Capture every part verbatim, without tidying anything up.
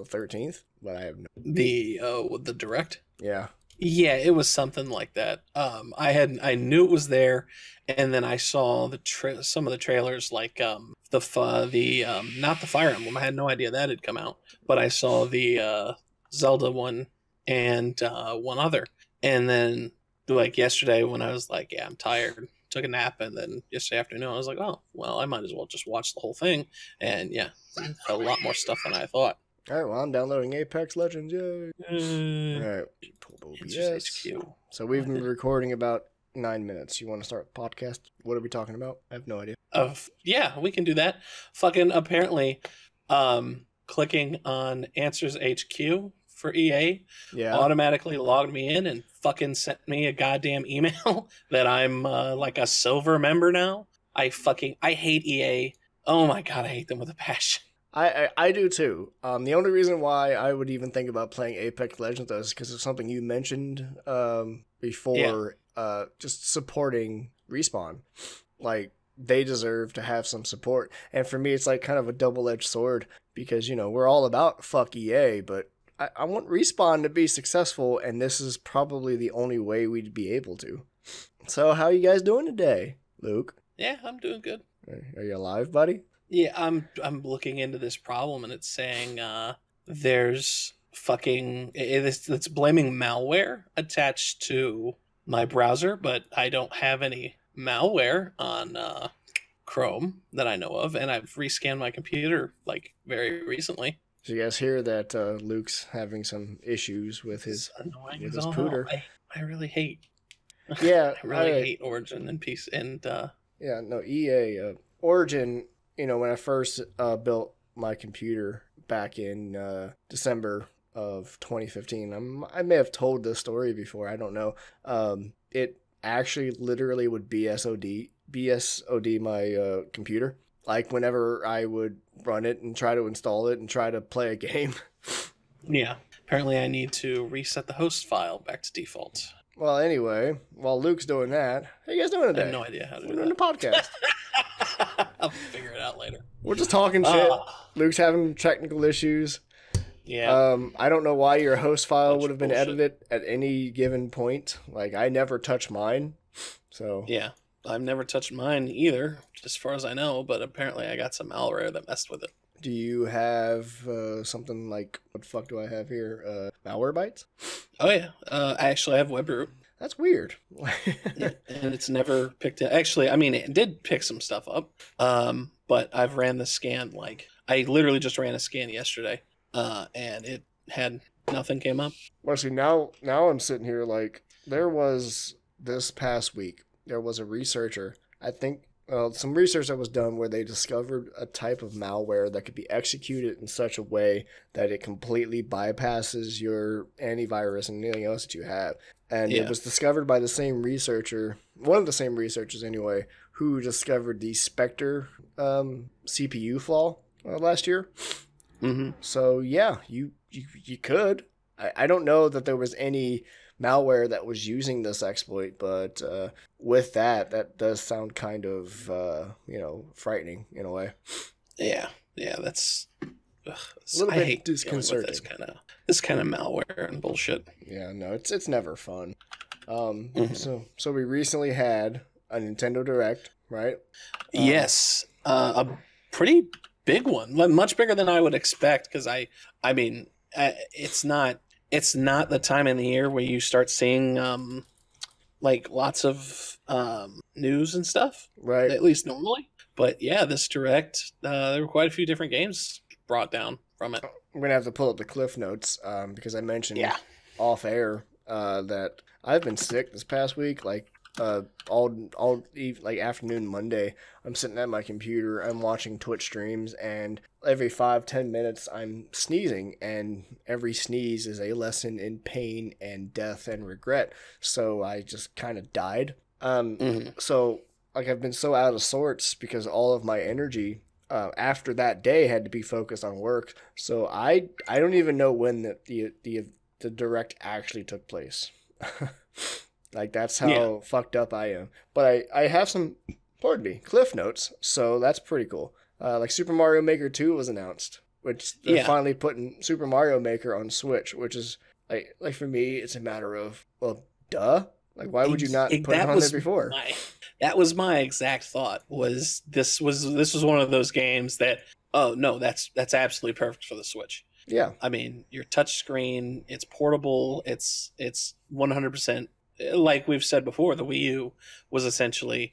thirteenth, but I have no. The uh, the direct. Yeah. Yeah, it was something like that. Um, I had I knew it was there, and then I saw the tra- some of the trailers, like um the uh, the um not the Fire Emblem. I had no idea that had come out, but I saw the uh, Zelda one and uh, one other, and then like yesterday when I was like, yeah, I'm tired, took a nap, and then yesterday afternoon I was like, oh well, I might as well just watch the whole thing, and yeah, a lot more stuff than I thought. All right, well, I'm downloading Apex Legends. Yay. Uh, All right. Pull It's O B S. just H Q. So we've been recording about nine minutes. You want to start the podcast? What are we talking about? I have no idea. Of yeah, we can do that. Fucking apparently, um, clicking on Answers H Q for E A Yeah. automatically logged me in and fucking sent me a goddamn email that I'm uh, like a silver member now. I fucking I hate E A. Oh my god, I hate them with a passion. I, I, I do too. Um, the only reason why I would even think about playing Apex Legends though is because of something you mentioned um, before, yeah. uh, just supporting Respawn. Like, they deserve to have some support. And for me, it's like kind of a double-edged sword because, you know, we're all about fuck E A, but I, I want Respawn to be successful, and this is probably the only way we'd be able to. So how you guys doing today, Luke? Yeah, I'm doing good. Are you alive, buddy? Yeah, I'm I'm looking into this problem, and it's saying uh, there's fucking it's, it's blaming malware attached to my browser, but I don't have any malware on uh, Chrome that I know of, and I've rescanned my computer like very recently. So you guys hear that uh, Luke's having some issues with his with his pooter. I, I really hate. Yeah, I really I, hate Origin and Peace and. Uh, yeah, no E A uh, Origin. You know, when I first uh, built my computer back in uh, December of twenty fifteen, I'm, I may have told this story before, I don't know. Um, it actually literally would B S O D, B S O D my uh, computer. Like, whenever I would run it and try to install it and try to play a game. Yeah, apparently I need to reset the host file back to default. Well, anyway, while Luke's doing that, how you guys doing today? I have no idea how to do We're that. doing a podcast. I'll figure it out later. We're just talking shit. Uh, Luke's having technical issues. Yeah. Um, I don't know why your host file Bunch would of have been bullshit. edited at any given point. Like, I never touch mine. So Yeah. I've never touched mine either, as far as I know, but apparently I got some malware that messed with it. do you have uh, something like, what the fuck do I have here? Uh, malware bytes? Oh, yeah. Uh, I actually have WebRoot. That's weird. Yeah, and it's never picked it. Actually, I mean, it did pick some stuff up, um, but I've ran the scan, like, I literally just ran a scan yesterday, uh, and it had nothing came up. Well, see, now, now I'm sitting here like, there was, this past week, there was a researcher, I think, well, some research that was done where they discovered a type of malware that could be executed in such a way that it completely bypasses your antivirus and anything else that you have. And Yeah. it was discovered by the same researcher, one of the same researchers anyway, who discovered the Spectre um, C P U flaw uh, last year. Mm-hmm. So yeah, you you, you could. I, I don't know that there was any malware that was using this exploit, but uh, with that, that does sound kind of, uh, you know, frightening in a way. Yeah, yeah, that's ugh, A little I bit hate dealing with disconcerting. This kind of this kind of malware and bullshit. Yeah, no, it's it's never fun. Um, Mhm. so so we recently had a Nintendo Direct, right? Um, Yes, uh, a pretty big one, like, much bigger than I would expect. Because I, I mean, uh, it's not it's not the time in the year where you start seeing um, like lots of um, news and stuff. right. At least normally. But yeah, this Direct, uh, there were quite a few different games brought down from it. I'm gonna have to pull up the cliff notes um, because I mentioned Yeah. off air uh, that I've been sick this past week. Like uh, all all eve, like afternoon Monday, I'm sitting at my computer, I'm watching Twitch streams, and every five ten minutes I'm sneezing, and every sneeze is a lesson in pain and death and regret. So I just kind of died. Um, Mhm. so like I've been so out of sorts because all of my energy uh, after that day had to be focused on work. So I I don't even know when the the the, the direct actually took place. Like that's how Yeah. fucked up I am. But I I have some, pardon me, cliff notes. So that's pretty cool. Uh, like Super Mario Maker two was announced. which they're Yeah. finally putting Super Mario Maker on Switch, which is like like for me, it's a matter of well, duh. Like, why would you not It- put it that on was there before? My, that was my exact thought. Was this was this was one of those games that oh no, that's that's absolutely perfect for the Switch. Yeah. I mean, your touch screen, it's portable, it's it's one hundred percent like we've said before, the Wii U was essentially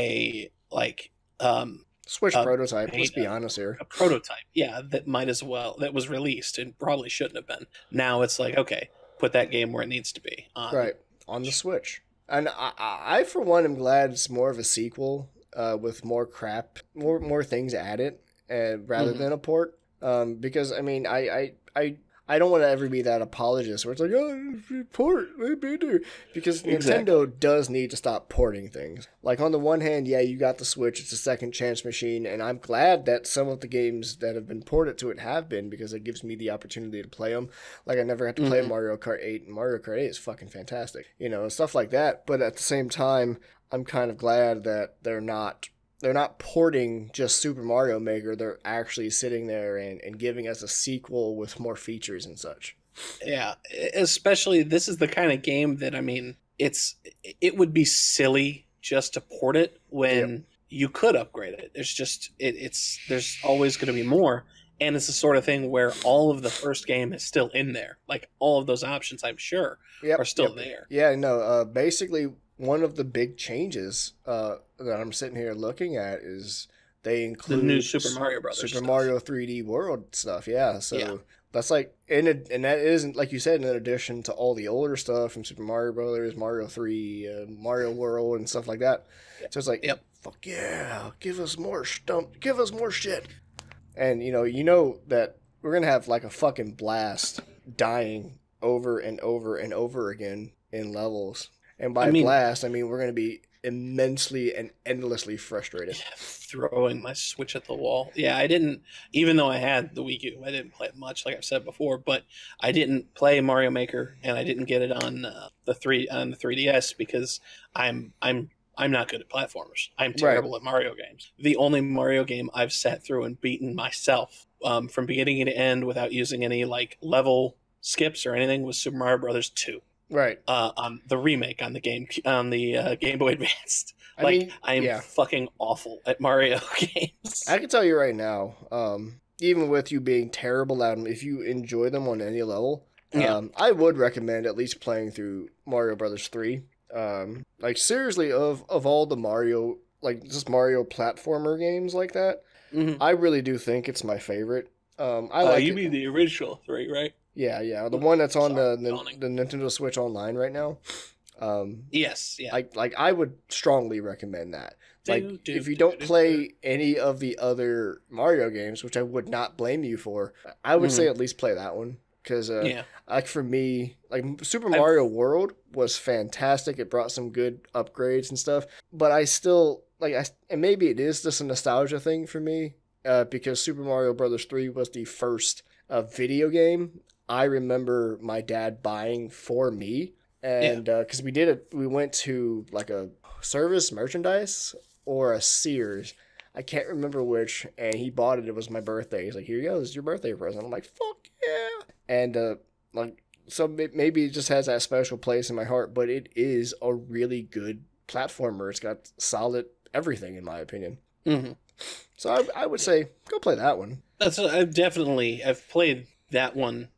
a like um Switch a prototype. Let's be beta, honest here. a prototype. Yeah, that might as well that was released and probably shouldn't have been. Now it's like, okay, put that game where it needs to be. Um, Right. On the Switch. And I, I, I, for one, am glad it's more of a sequel uh, with more crap, more more things added, uh, rather Mhm. than a port. Um, because, I mean, I, I, I, I don't want to ever be that apologist where it's like, oh, port, because Exactly. Nintendo does need to stop porting things. Like, on the one hand, yeah, you got the Switch, it's a second chance machine, and I'm glad that some of the games that have been ported to it have been, because it gives me the opportunity to play them. Like, I never had to play Mhm. Mario Kart eight, and Mario Kart eight is fucking fantastic, you know, stuff like that. But at the same time, I'm kind of glad that they're not they're not porting just Super Mario Maker. They're actually sitting there and, and giving us a sequel with more features and such. Yeah, especially this is the kind of game that I mean, it's it would be silly just to port it when Yep. you could upgrade it. There's just it, it's there's always going to be more, and it's the sort of thing where all of the first game is still in there. Like all of those options, I'm sure, Yep, are still yep. there. Yeah, no, uh, basically one of the big changes uh, that I'm sitting here looking at is they The include new Super Mario Brothers. Super stuff. Mario three D World stuff. Yeah, so Yeah. that's like, and, it, and that isn't, like you said, in addition to all the older stuff from Super Mario Brothers, Mario three, uh, Mario World, and stuff like that. So it's like, Yep. fuck yeah, give us more stump, give us more shit. And, you know, you know that we're going to have like a fucking blast dying over and over and over again in levels. And by I mean- blast, I mean we're going to be immensely and endlessly frustrated. Yeah, throwing my Switch at the wall. Yeah, I didn't, even though I had the Wii U, I didn't play it much, like I've said before. But I didn't play Mario Maker, and I didn't get it on uh, the three on the three D S because I'm I'm I'm not good at platformers. I'm terrible at Mario games. The only Mario game I've sat through and beaten myself um, from beginning to end without using any like level skips or anything was Super Mario Brothers two. Right. Uh, on the remake on the game on the uh, Game Boy Advanced. I Like mean, I am yeah. fucking awful at Mario games. I can tell you right now, um, even with you being terrible at them, if you enjoy them on any level, um, Yeah. I would recommend at least playing through Mario Brothers three. Um, like seriously, of of all the Mario, like just Mario platformer games like that, Mhm. I really do think it's my favorite. Um, I Oh, like you it. mean the original three, right? Yeah, yeah, the one that's on Sorry, the, yawning. the the Nintendo Switch Online right now. Um, Yes, yeah. like like I would strongly recommend that. Like Do, do, if you do, don't do, play any of the other Mario games, which I would not blame you for, I would say Mhm. at least play that one because uh, yeah, like for me, like Super I've- Mario World was fantastic. It brought some good upgrades and stuff, but I still like I and maybe it is just a nostalgia thing for me uh, because Super Mario Brothers three was the first uh, video game I remember my dad buying for me. And because we did it, we went to like a service merchandise or a Sears. I can't remember which. And he bought it. It was my birthday. He's like, here you go. This is your birthday present. I'm like, fuck yeah. And uh, like, so may- maybe it just has that special place in my heart, but it is a really good platformer. It's got solid everything, in my opinion. hmm So I, I would say go play that one. that's I've definitely I've played that one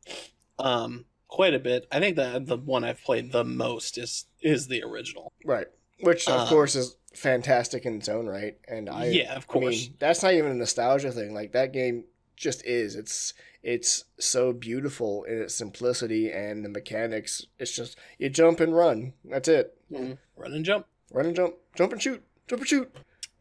um quite a bit. I think that the one I've played the most is is the original. Right. Which, of Um, course, is fantastic in its own right. And I, yeah, of I course. mean, that's not even a nostalgia thing. Like, that game just is. It's it's so beautiful in its simplicity and the mechanics. It's just, you jump and run. That's it. Mhm. Run and jump. Run and jump. Jump and shoot. Jump and shoot.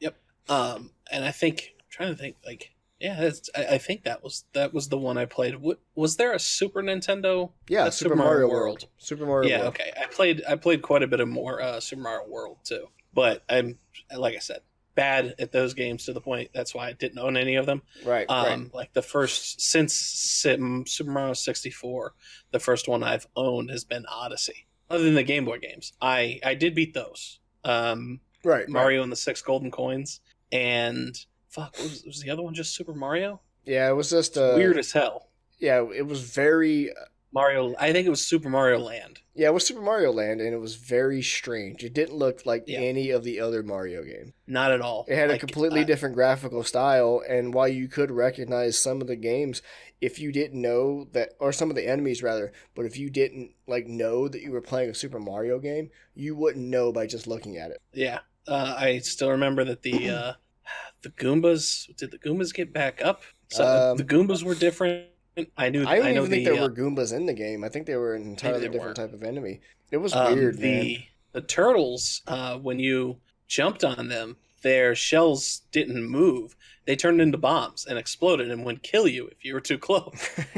Um, and I think I'm trying to think like yeah, that's, I, I think that was that was the one I played. What, was there a Super Nintendo? Yeah, That's Super, Mario, World. Super Mario Yeah, World. okay. I played I played quite a bit of more uh, Super Mario World too, but I'm like I said, bad at those games to the point that's why I didn't own any of them. Right, Um, right. Like the first since Sim- Super Mario sixty-four, the first one I've owned has been Odyssey. Other than the Game Boy games, I I did beat those. Um, Right, Mario and the Six Golden Coins, and fuck, what was, was the other one just Super Mario? Yeah, it was just uh, Weird as hell. Yeah, it was very Mario. I think it was Super Mario Land. Yeah, it was Super Mario Land, and it was very strange. It didn't look like Yeah. any of the other Mario games. Not at all. It had like, a completely uh, different graphical style, and while you could recognize some of the games, if you didn't know that, or some of the enemies rather, but if you didn't like know that you were playing a Super Mario game, you wouldn't know by just looking at it. Yeah, uh, I still remember that the uh, the Goombas. Did the Goombas get back up? So Um, the Goombas were different. I knew. I don't I know even think the, there uh, were Goombas in the game. I think they were an entirely there different weren't. type of enemy. It was um, weird, the man. the turtles. Uh, when you jumped on them, their shells didn't move. They turned into bombs and exploded and would kill you if you were too close.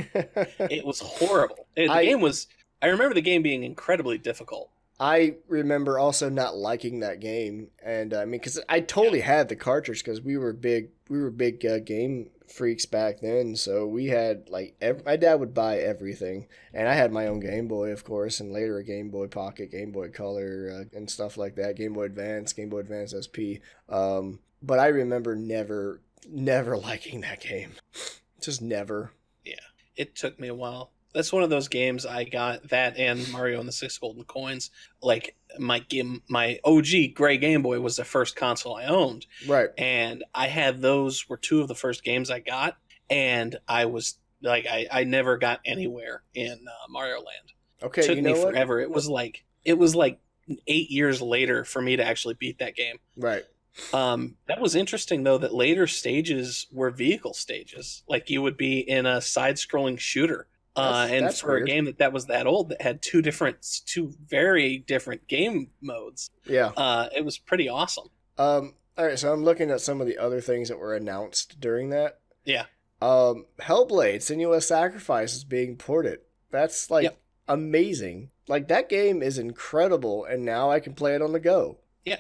It was horrible. It, the I- game was. I remember the game being incredibly difficult. I remember also not liking that game, and uh, I mean, because I totally had the cartridge because we were big, we were big uh, game freaks back then. So we had like ev- my dad would buy everything, and I had my own Game Boy, of course, and later a Game Boy Pocket, Game Boy Color, uh, and stuff like that. Game Boy Advance, Game Boy Advance S P. Um, but I remember never, never liking that game, just never. Yeah, it took me a while. That's one of those games I got, that and Mario and the Six Golden Coins. Like my game, my O G gray Game Boy was the first console I owned, Right. and I had those were two of the first games I got, and I was like, I, I never got anywhere in uh, Mario Land. Okay. It took you know me what? forever. It was like it was like eight years later for me to actually beat that game. Right. Um, that was interesting though, that later stages were vehicle stages. Like you would be in a side-scrolling shooter. Uh, That's- and that's for weird. a game that, that was that old, that had two different, two very different game modes, Yeah. uh, it was pretty awesome. Um. All right. So I'm looking at some of the other things that were announced during that. Yeah. Um, Hellblade: Senua's Sacrifice is being ported. That's like Yep. amazing. Like that game is incredible, and now I can play it on the go.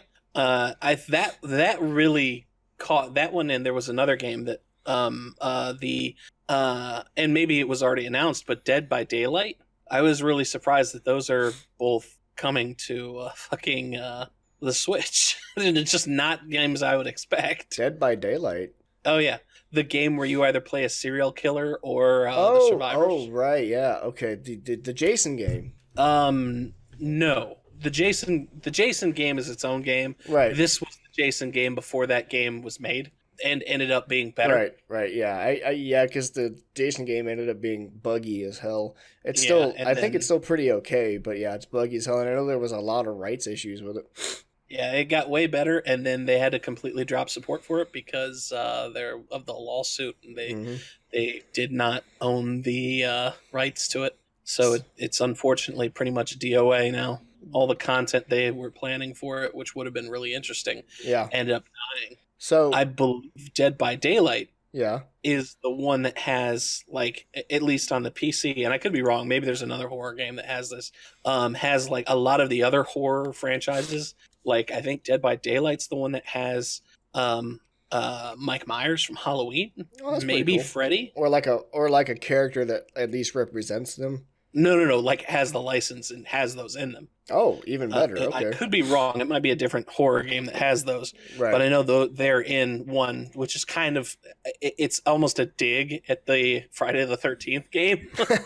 Uh, I that that really caught that one, and there was another game that um uh the uh and maybe it was already announced, but Dead by Daylight. I was really surprised that those are both coming to uh, fucking uh the Switch. It's just not games I would expect. Dead by Daylight. Oh yeah, the game where you either play a serial killer or uh, the oh, survivors. oh, right, yeah, okay. The, the the Jason game. Um, no. The Jason the Jason game is its own game. Right. This was the Jason game before that game was made, and ended up being better. Right, right, yeah, I, I yeah, because the Jason game ended up being buggy as hell. It's Yeah, still, and I think then- it's still pretty okay, but yeah, it's buggy as hell. And I know there was a lot of rights issues with it. Yeah, it got way better, and then they had to completely drop support for it because uh, they're of the lawsuit, and they Mhm. they did not own the uh, rights to it. So it, it's unfortunately pretty much D O A now. All the content they were planning for it, which would have been really interesting, Yeah. ended up dying. So I believe Dead by Daylight yeah, is the one that has, like, at least on the P C, and I could be wrong, maybe there's another horror game that has this, um, has like a lot of the other horror franchises. Like I think Dead by Daylight's the one that has um, uh, Mike Myers from Halloween, Oh, that's pretty maybe cool. Freddy. or like a or like a character that at least represents them. No, no, no, like has the license and has those in them. Oh, even better. Uh, I okay, could be wrong. It might be a different horror game that has those. right. But I know though they're in one, which is kind of, it- it's almost a dig at the Friday the thirteenth game.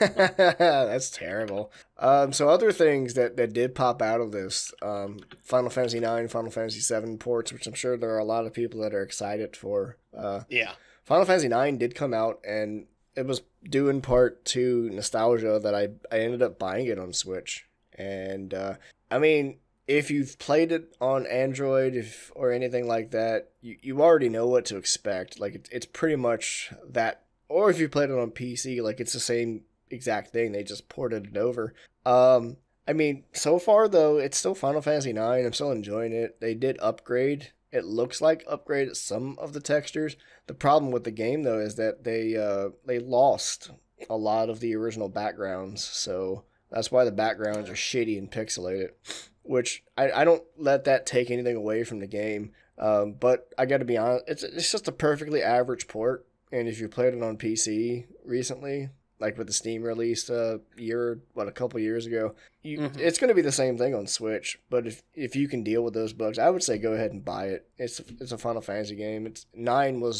That's terrible. Um, so other things that, that did pop out of this, um, Final Fantasy nine, Final Fantasy seven ports, which I'm sure there are a lot of people that are excited for. Uh, Yeah. Final Fantasy nine did come out, and it was due in part to nostalgia that I, I ended up buying it on Switch. And, uh, I mean, if you've played it on Android if or anything like that, you, you already know what to expect. Like, it, it's pretty much that. Or if you played it on P C, like, it's the same exact thing. They just ported it over. Um, I mean, so far, though, it's still Final Fantasy nine. I'm still enjoying it. They did upgrade. It looks like upgraded some of the textures. The problem with the game, though, is that they uh, they lost a lot of the original backgrounds. So that's why the backgrounds are shitty and pixelated, which I, I don't let that take anything away from the game. Um, but I got to be honest, it's, it's just a perfectly average port. And if you played it on P C recently, like with the Steam release a year, what, a couple years ago, you, Mhm. it's going to be the same thing on Switch. But if if you can deal with those bugs, I would say go ahead and buy it. It's it's a Final Fantasy game. It's nine was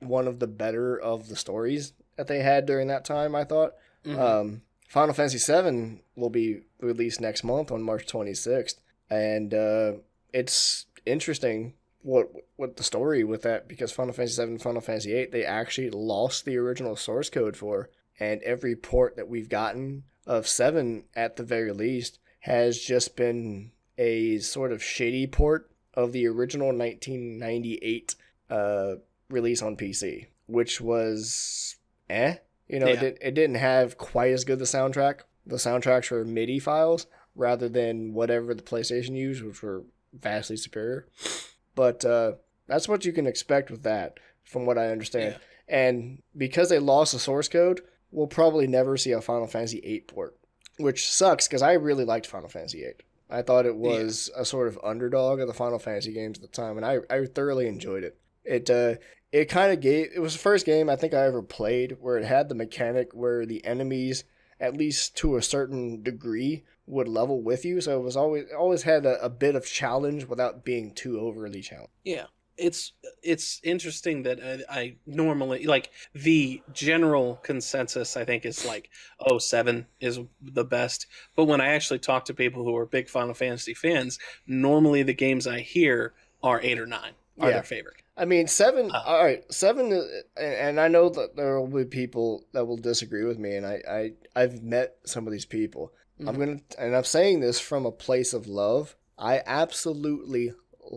one of the better of the stories that they had during that time, I thought. Mm-hmm. Um, Final Fantasy seven will be released next month on March twenty-sixth, and uh, it's interesting what what the story with that, because Final Fantasy seven and Final Fantasy eight, they actually lost the original source code for, and every port that we've gotten of seven, at the very least, has just been a sort of shady port of the original nineteen ninety-eight uh, release on P C, which was eh. You know, yeah. it, did, it didn't have quite as good the soundtrack. The soundtracks were MIDI files rather than whatever the PlayStation used, which were vastly superior. But uh, that's what you can expect with that, from what I understand. Yeah. And because they lost the source code, we'll probably never see a Final Fantasy eight port, which sucks because I really liked Final Fantasy eight. I thought it was yeah. a sort of underdog of the Final Fantasy games at the time, and I, I thoroughly enjoyed it. It uh, it kind of gave... It was the first game I think I ever played where it had the mechanic where the enemies, at least to a certain degree, would level with you. So it was always always had a, a bit of challenge without being too overly challenged. Yeah. It's it's interesting that I, I normally, like, the general consensus, I think, is like, oh, seven is the best. But when I actually talk to people who are big Final Fantasy fans, normally the games I hear are eight or nine are yeah. their favorite. I mean, seven, uh, all right, seven, and I know that there will be people that will disagree with me, and I, I, I've met some of these people. Mm-hmm. I'm going to, and I'm saying this from a place of love. I absolutely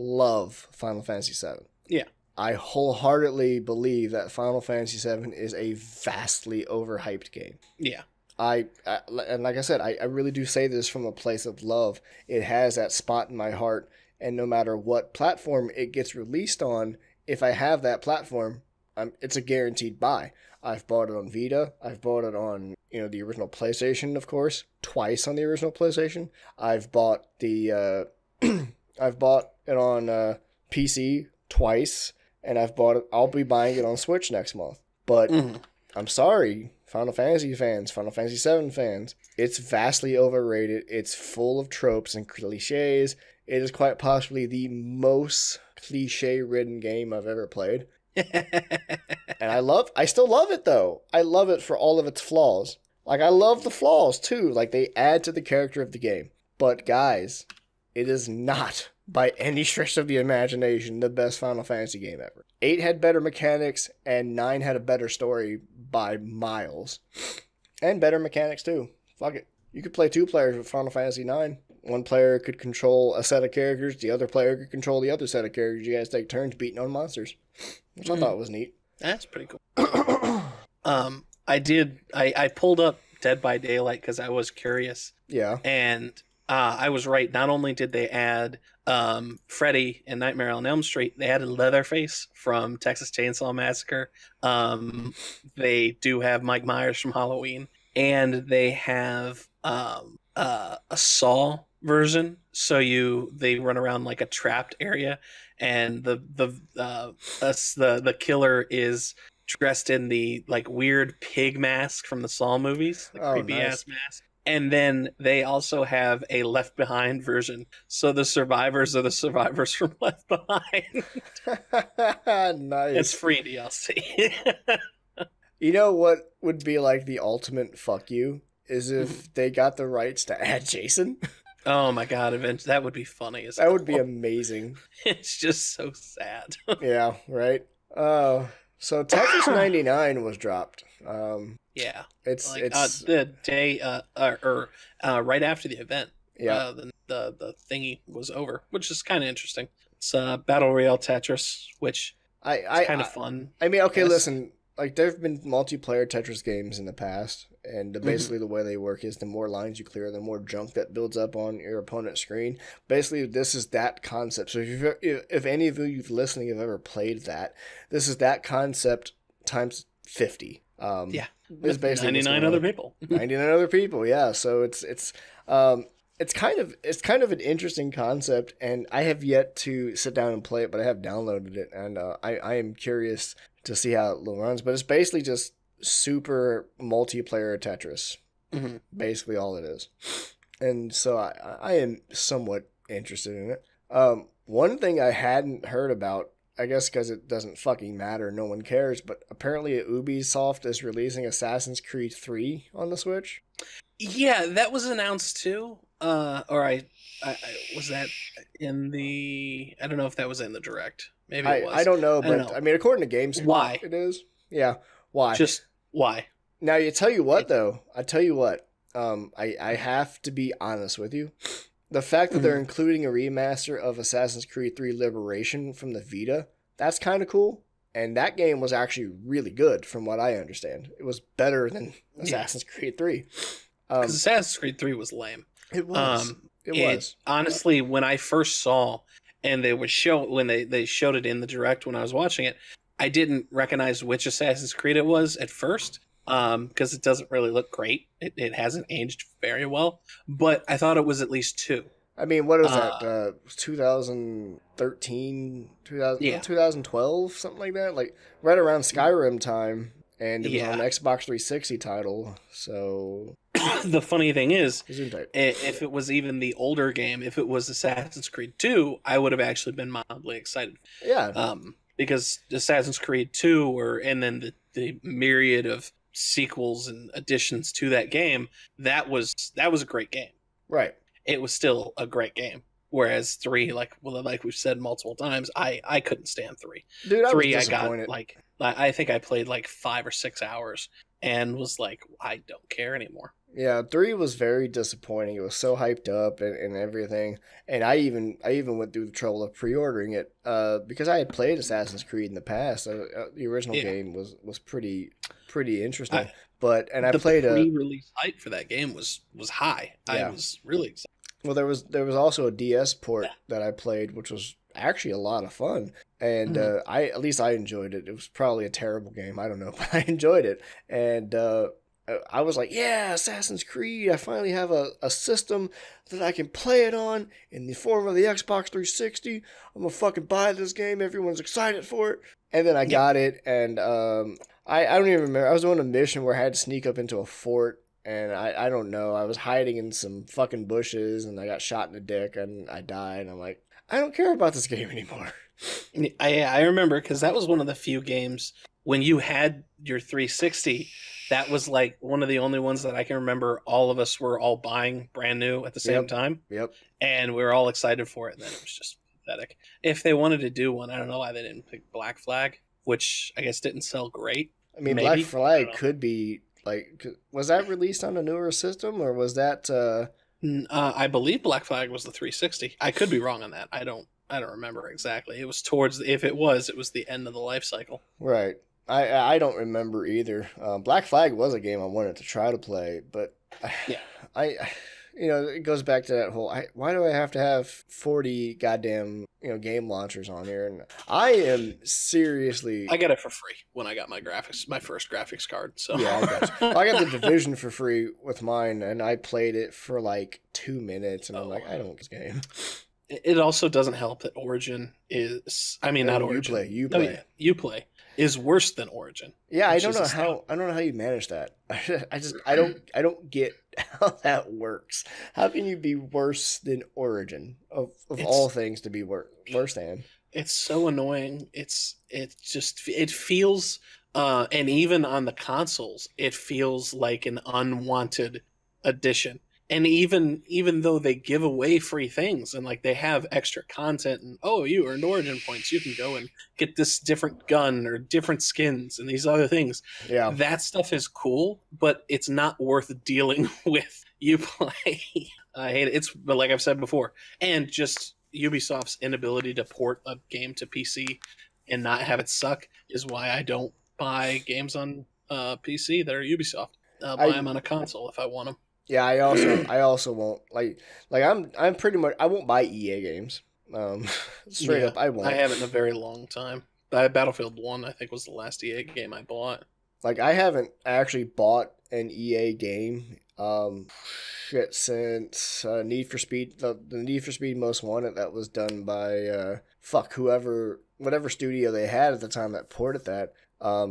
love Final Fantasy seven. Yeah. I wholeheartedly believe that Final Fantasy seven is a vastly overhyped game. Yeah. I, I and like I said, I, I really do say this from a place of love. It has that spot in my heart, and no matter what platform it gets released on, if I have that platform, um, it's a guaranteed buy. I've bought it on Vita. I've bought it on, you know, the original PlayStation, of course, twice on the original PlayStation. I've bought the, uh, I've bought it on uh, P C twice, and I've bought it. I'll be buying it on Switch next month. But mm-hmm. I'm sorry, Final Fantasy fans, Final Fantasy seven fans, it's vastly overrated. It's full of tropes and cliches. It is quite possibly the most cliche-ridden game I've ever played. And I love, I still love it though. I love it for all of its flaws. Like, I love the flaws too. Like, they add to the character of the game. But guys, it is not, by any stretch of the imagination, the best Final Fantasy game ever. eight had better mechanics, and nine had a better story by miles. And better mechanics too. Fuck it. You could play two players with Final Fantasy nine. One player could control a set of characters, the other player could control the other set of characters. You guys take turns beating on monsters, which mm. I thought was neat. That's pretty cool. um, I did, I, I pulled up Dead by Daylight because I was curious. Yeah. And uh, I was right. Not only did they add um, Freddy in Nightmare on Elm Street, they added Leatherface from Texas Chainsaw Massacre. Um, they do have Mike Myers from Halloween. And they have um, uh, a Saw version, so you they run around like a trapped area, and the the uh, us, the the killer is dressed in the like weird pig mask from the Saw movies, the oh, creepy nice. ass mask. And then they also have a Left Behind version, so the survivors are the survivors from Left Behind. Nice. It's free D L C. You know what would be like the ultimate fuck you is if they got the rights to add Jason. Oh my god, eventually that would be funny as That would be amazing. It's just so sad. Yeah, right? Uh, so Tetris ninety-nine was dropped. Um, yeah. It's like, it's uh, the day uh, uh or uh, right after the event. Yeah. Uh, the, the the thingy was over, which is kind of interesting. It's uh, Battle Royale Tetris, which I, is I kind of I, fun. I mean, okay, listen. Like, there have been multiplayer Tetris games in the past, and basically mm-hmm. the way they work is the more lines you clear, the more junk that builds up on your opponent's screen. Basically, this is that concept. So if you've, if, if any of you listening have ever played that, this is that concept times fifty. Um, yeah, it's basically ninety-nine other people. ninety-nine other people, yeah. So it's it's um, it's kind of it's kind of an interesting concept, and I have yet to sit down and play it, but I have downloaded it, and uh, I I am curious to see how it runs. But it's basically just super multiplayer Tetris, mm-hmm. basically all it is. And so I I am somewhat interested in it. Um, one thing I hadn't heard about I guess because it doesn't fucking matter, no one cares, but apparently Ubisoft is releasing Assassin's Creed three on the Switch. Yeah, that was announced too. Uh, or I, I, I was that in the. I don't know if that was in the direct. Maybe it was. I, I don't know, but I, don't know. I mean, according to GameSpot, why it is. Yeah, why? Just why? Now you tell you what though. I tell you what. Um, I I have to be honest with you. The fact that mm-hmm. they're including a remaster of Assassin's Creed three Liberation from the Vita, that's kind of cool. And that game was actually really good, from what I understand. It was better than Assassin's yeah. Creed three. Because um, Assassin's Creed three was lame. It was. Um, it, it was. Honestly, when I first saw, and they would show when they, they showed it in the direct when I was watching it, I didn't recognize which Assassin's Creed it was at first, um, because it doesn't really look great. It, it hasn't aged very well, but I thought it was at least two. I mean, what was uh, that? Uh, twenty thirteen, two thousand, yeah. twenty twelve, something like that? Like, right around Skyrim time, and it was yeah. on an Xbox three sixty title, so... The funny thing is, if it was even the older game, if it was Assassin's Creed two, I would have actually been mildly excited. Yeah. Um, because Assassin's Creed two, were, and then the, the myriad of sequels and additions to that game, that was that was a great game. Right. It was still a great game. Whereas three, like well, like we've said multiple times, I, I couldn't stand three. Dude, I three, was I got like I think I played like five or six hours and was like, I don't care anymore. Yeah, three was very disappointing. It was so hyped up and, and everything, and I even I even went through the trouble of pre-ordering it uh, because I had played Assassin's Creed in the past. Uh, uh, the original yeah. game was, was pretty pretty interesting, I, but and I the played the a pre-release hype for that game was was high. Yeah. I was really excited. Well, there was there was also a D S port yeah. that I played, which was actually a lot of fun, and mm-hmm. uh, I at least I enjoyed it. It was probably a terrible game, I don't know, but I enjoyed it, and. Uh, I was like, yeah, Assassin's Creed, I finally have a, a system that I can play it on in the form of the Xbox three sixty. I'm going to fucking buy this game. Everyone's excited for it. And then I yeah. got it, and um, I, I don't even remember. I was doing a mission where I had to sneak up into a fort, and I, I don't know. I was hiding in some fucking bushes, and I got shot in the dick, and I died. And I'm like, I don't care about this game anymore. I, I remember, because that was one of the few games when you had your three sixty. That was like one of the only ones that I can remember all of us were all buying brand new at the same yep. time. Yep. And we were all excited for it. And then it was just pathetic. If they wanted to do one, I don't know why they didn't pick Black Flag, which I guess didn't sell great. I mean, Maybe. Black Flag could be like, was that released on a newer system or was that? Uh... Uh, I believe Black Flag was the three sixty. I could be wrong on that. I don't, I don't remember exactly. It was towards, if it was, it was the end of the life cycle. Right. I I don't remember either. Um, Black Flag was a game I wanted to try to play, but yeah, I, you know, it goes back to that whole. I, why do I have to have forty goddamn you know game launchers on here? And I am seriously. I got it for free when I got my graphics, my first graphics card. So yeah, I got you. I got the Division for free with mine, and I played it for like two minutes, and oh. I'm like, I don't want this game. It also doesn't help that Origin is. I mean, no, not you Origin. Play, you play. No, yeah, you play. Is worse than Origin. Yeah, I don't know how I don't know how you manage that. I just I don't I don't get how that works. How can you be worse than Origin of, of all things to be wor- worse than? It's so annoying. It's it just it feels uh and even on the consoles it feels like an unwanted addition. And even even though they give away free things and like they have extra content and oh you earned Origin points, you can go and get this different gun or different skins and these other things. Yeah, that stuff is cool, but it's not worth dealing with. You play. I hate it. It's but like I've said before, and just Ubisoft's inability to port a game to P C and not have it suck is why I don't buy games on uh, P C that are Ubisoft. I'll buy I, them on a console if I want them. Yeah, I also I also won't like like I'm I'm pretty much I won't buy E A games. Um, straight yeah, up, I won't. I haven't in a very long time. Battlefield One, I think, was the last E A game I bought. Like I haven't actually bought an E A game. Um, shit since uh, Need for Speed, the, the Need for Speed Most Wanted that was done by uh fuck whoever whatever studio they had at the time that ported that. Um.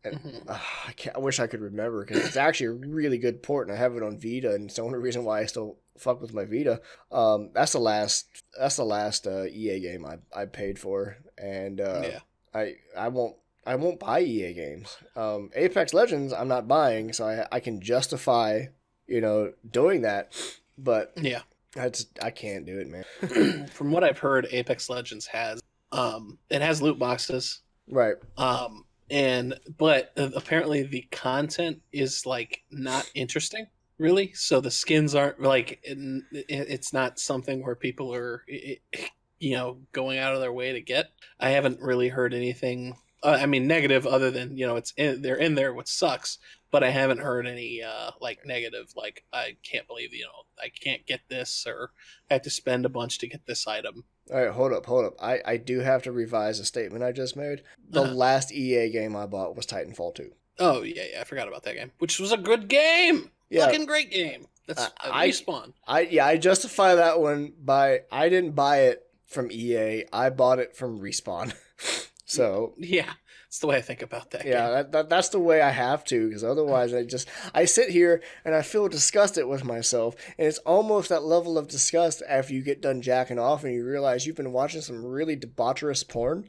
And, Mm-hmm. uh, I, can't, I wish I could remember because it's actually a really good port, and I have it on Vita, and it's the only reason why I still fuck with my Vita. Um, that's the last. That's the last uh, E A game I I paid for, and uh, Yeah. I I won't I won't buy E A games. Um, Apex Legends I'm not buying, so I I can justify you know doing that, but Yeah. I just I can't do it, man. From what I've heard, Apex Legends has um it has loot boxes. Right. Um and but uh, apparently the content is like not interesting really. So the skins aren't like it, it's not something where people are you know going out of their way to get. I haven't really heard anything uh, I mean negative other than, you know, it's in, they're in there, which sucks. But I haven't heard any uh, like negative, like I can't believe, you know, I can't get this, or I have to spend a bunch to get this item. All right, hold up, hold up. I, I do have to revise a statement I just made. The Uh-huh. last E A game I bought was Titanfall two. Oh yeah, yeah, I forgot about that game, which was a good game, Yeah. fucking great game. That's Uh, a I- Respawn. I yeah, I justify that one by I didn't buy it from E A. I bought it from Respawn. So Yeah, that's the way I think about that. yeah, game. that, that that's the way I have to, because otherwise I just I sit here and I feel disgusted with myself, and it's almost that level of disgust after you get done jacking off and you realize you've been watching some really debaucherous porn.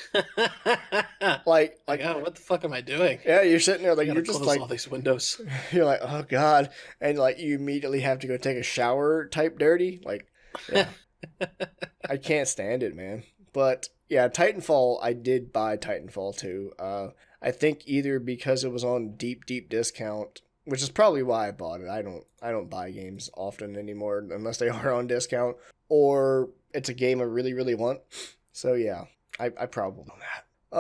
Like like, like oh, what the fuck am I doing? yeah, you're sitting there like I you're gotta just close like all these windows. you're like, oh god, and like you immediately have to go take a shower type dirty. Like, yeah. I can't stand it, man. But yeah, Titanfall, I did buy Titanfall two. Uh, I think either because it was on deep, deep discount, which is probably why I bought it. I don't, I don't buy games often anymore unless they are on discount, or it's a game I really, really want. So yeah, I, I probably on that.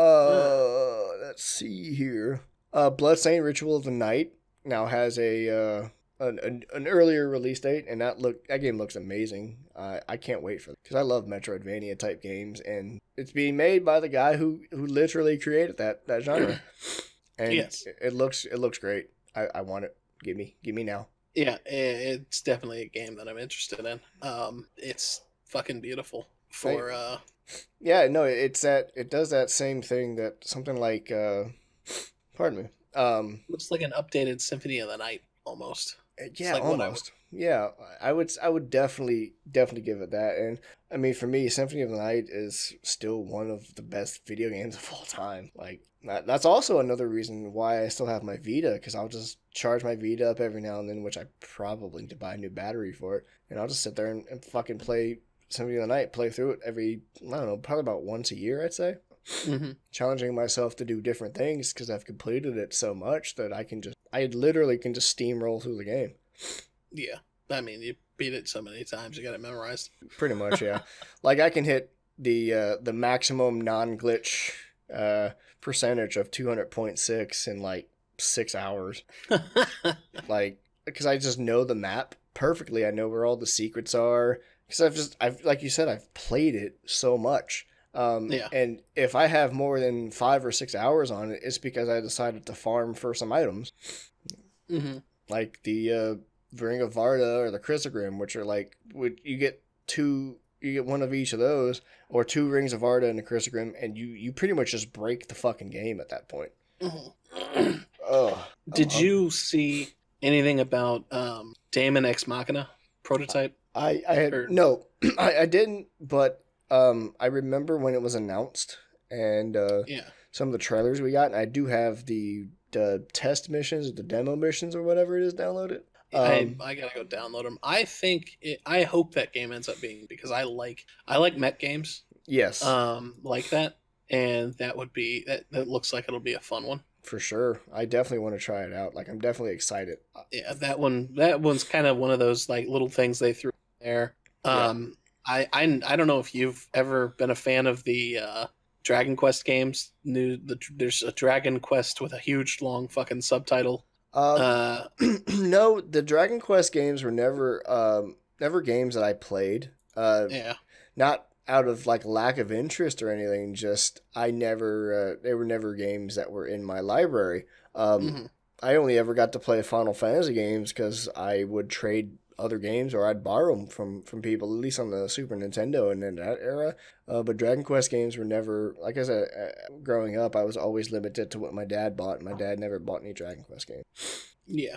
Uh, let's see here. Uh, Bloodstained Ritual of the Night now has a uh an, an, an earlier release date, and that look that game looks amazing. Uh, I can't wait for it because I love Metroidvania type games, and it's being made by the guy who, who literally created that, that genre. And Yes. it, it looks it looks great. I, I want it. Give me give me now. Yeah, it's definitely a game that I'm interested in. Um, it's fucking beautiful. For uh, Yeah, no, it's that it does that same thing that something like uh, pardon me. Um, looks like an updated Symphony of the Night almost. yeah, like what I almost. Yeah, I would I would definitely definitely give it that. And I mean, for me, Symphony of the Night is still one of the best video games of all time. Like that, that's also another reason why I still have my Vita, because I'll just charge my Vita up every now and then, which I probably need to buy a new battery for it, and I'll just sit there and, and fucking play Symphony of the Night, play through it every I don't know, probably about once a year, I'd say. Mm-hmm. Challenging myself to do different things because I've completed it so much that I can just I literally can just steamroll through the game. Yeah, I mean, you beat it so many times, you got it memorized. Pretty much, yeah. Like I can hit the uh, the maximum non-glitch uh, percentage of two hundred point six in like six hours. Like, because I just know the map perfectly. I know where all the secrets are. Because I've just, I've like you said, I've played it so much. Um, Yeah. And if I have more than five or six hours on it, it's because I decided to farm for some items. Mm-hmm. Like the uh, Ring of Varda or the Chrysogrim, which are like, would you get two, you get one of each of those, or two Rings of Varda and a Chrysogrim, and you, you pretty much just break the fucking game at that point. Mm-hmm. Oh. Did Oh, you see anything about um, Daemon Ex Machina prototype? I, I had, Or- no, I, I didn't, but um, I remember when it was announced, and uh, Yeah. some of the trailers we got, and I do have the the test missions, the demo missions, or whatever it is, downloaded. Um, I, I gotta go download them. I think it, I hope that game ends up being, because I like I like mech games yes, um like that, and that would be that, that looks like it'll be a fun one. for sure. I definitely want to try it out. Like, I'm definitely excited. Yeah, that one that one's kind of one of those like little things they threw in there. Um, I, I I don't know if you've ever been a fan of the uh, Dragon Quest games. New the, there's a Dragon Quest with a huge long fucking subtitle. Um, Uh, no, the Dragon Quest games were never um, never games that I played. Uh, yeah. not out of like lack of interest or anything. Just I never. Uh, they were never games that were in my library. Um, Mhm. I only ever got to play Final Fantasy games because I would trade other games, or I'd borrow them from, from people, at least on the Super Nintendo and in that era. Uh, but Dragon Quest games were never, like I said, uh, growing up, I was always limited to what my dad bought. My dad never bought any Dragon Quest games. Yeah.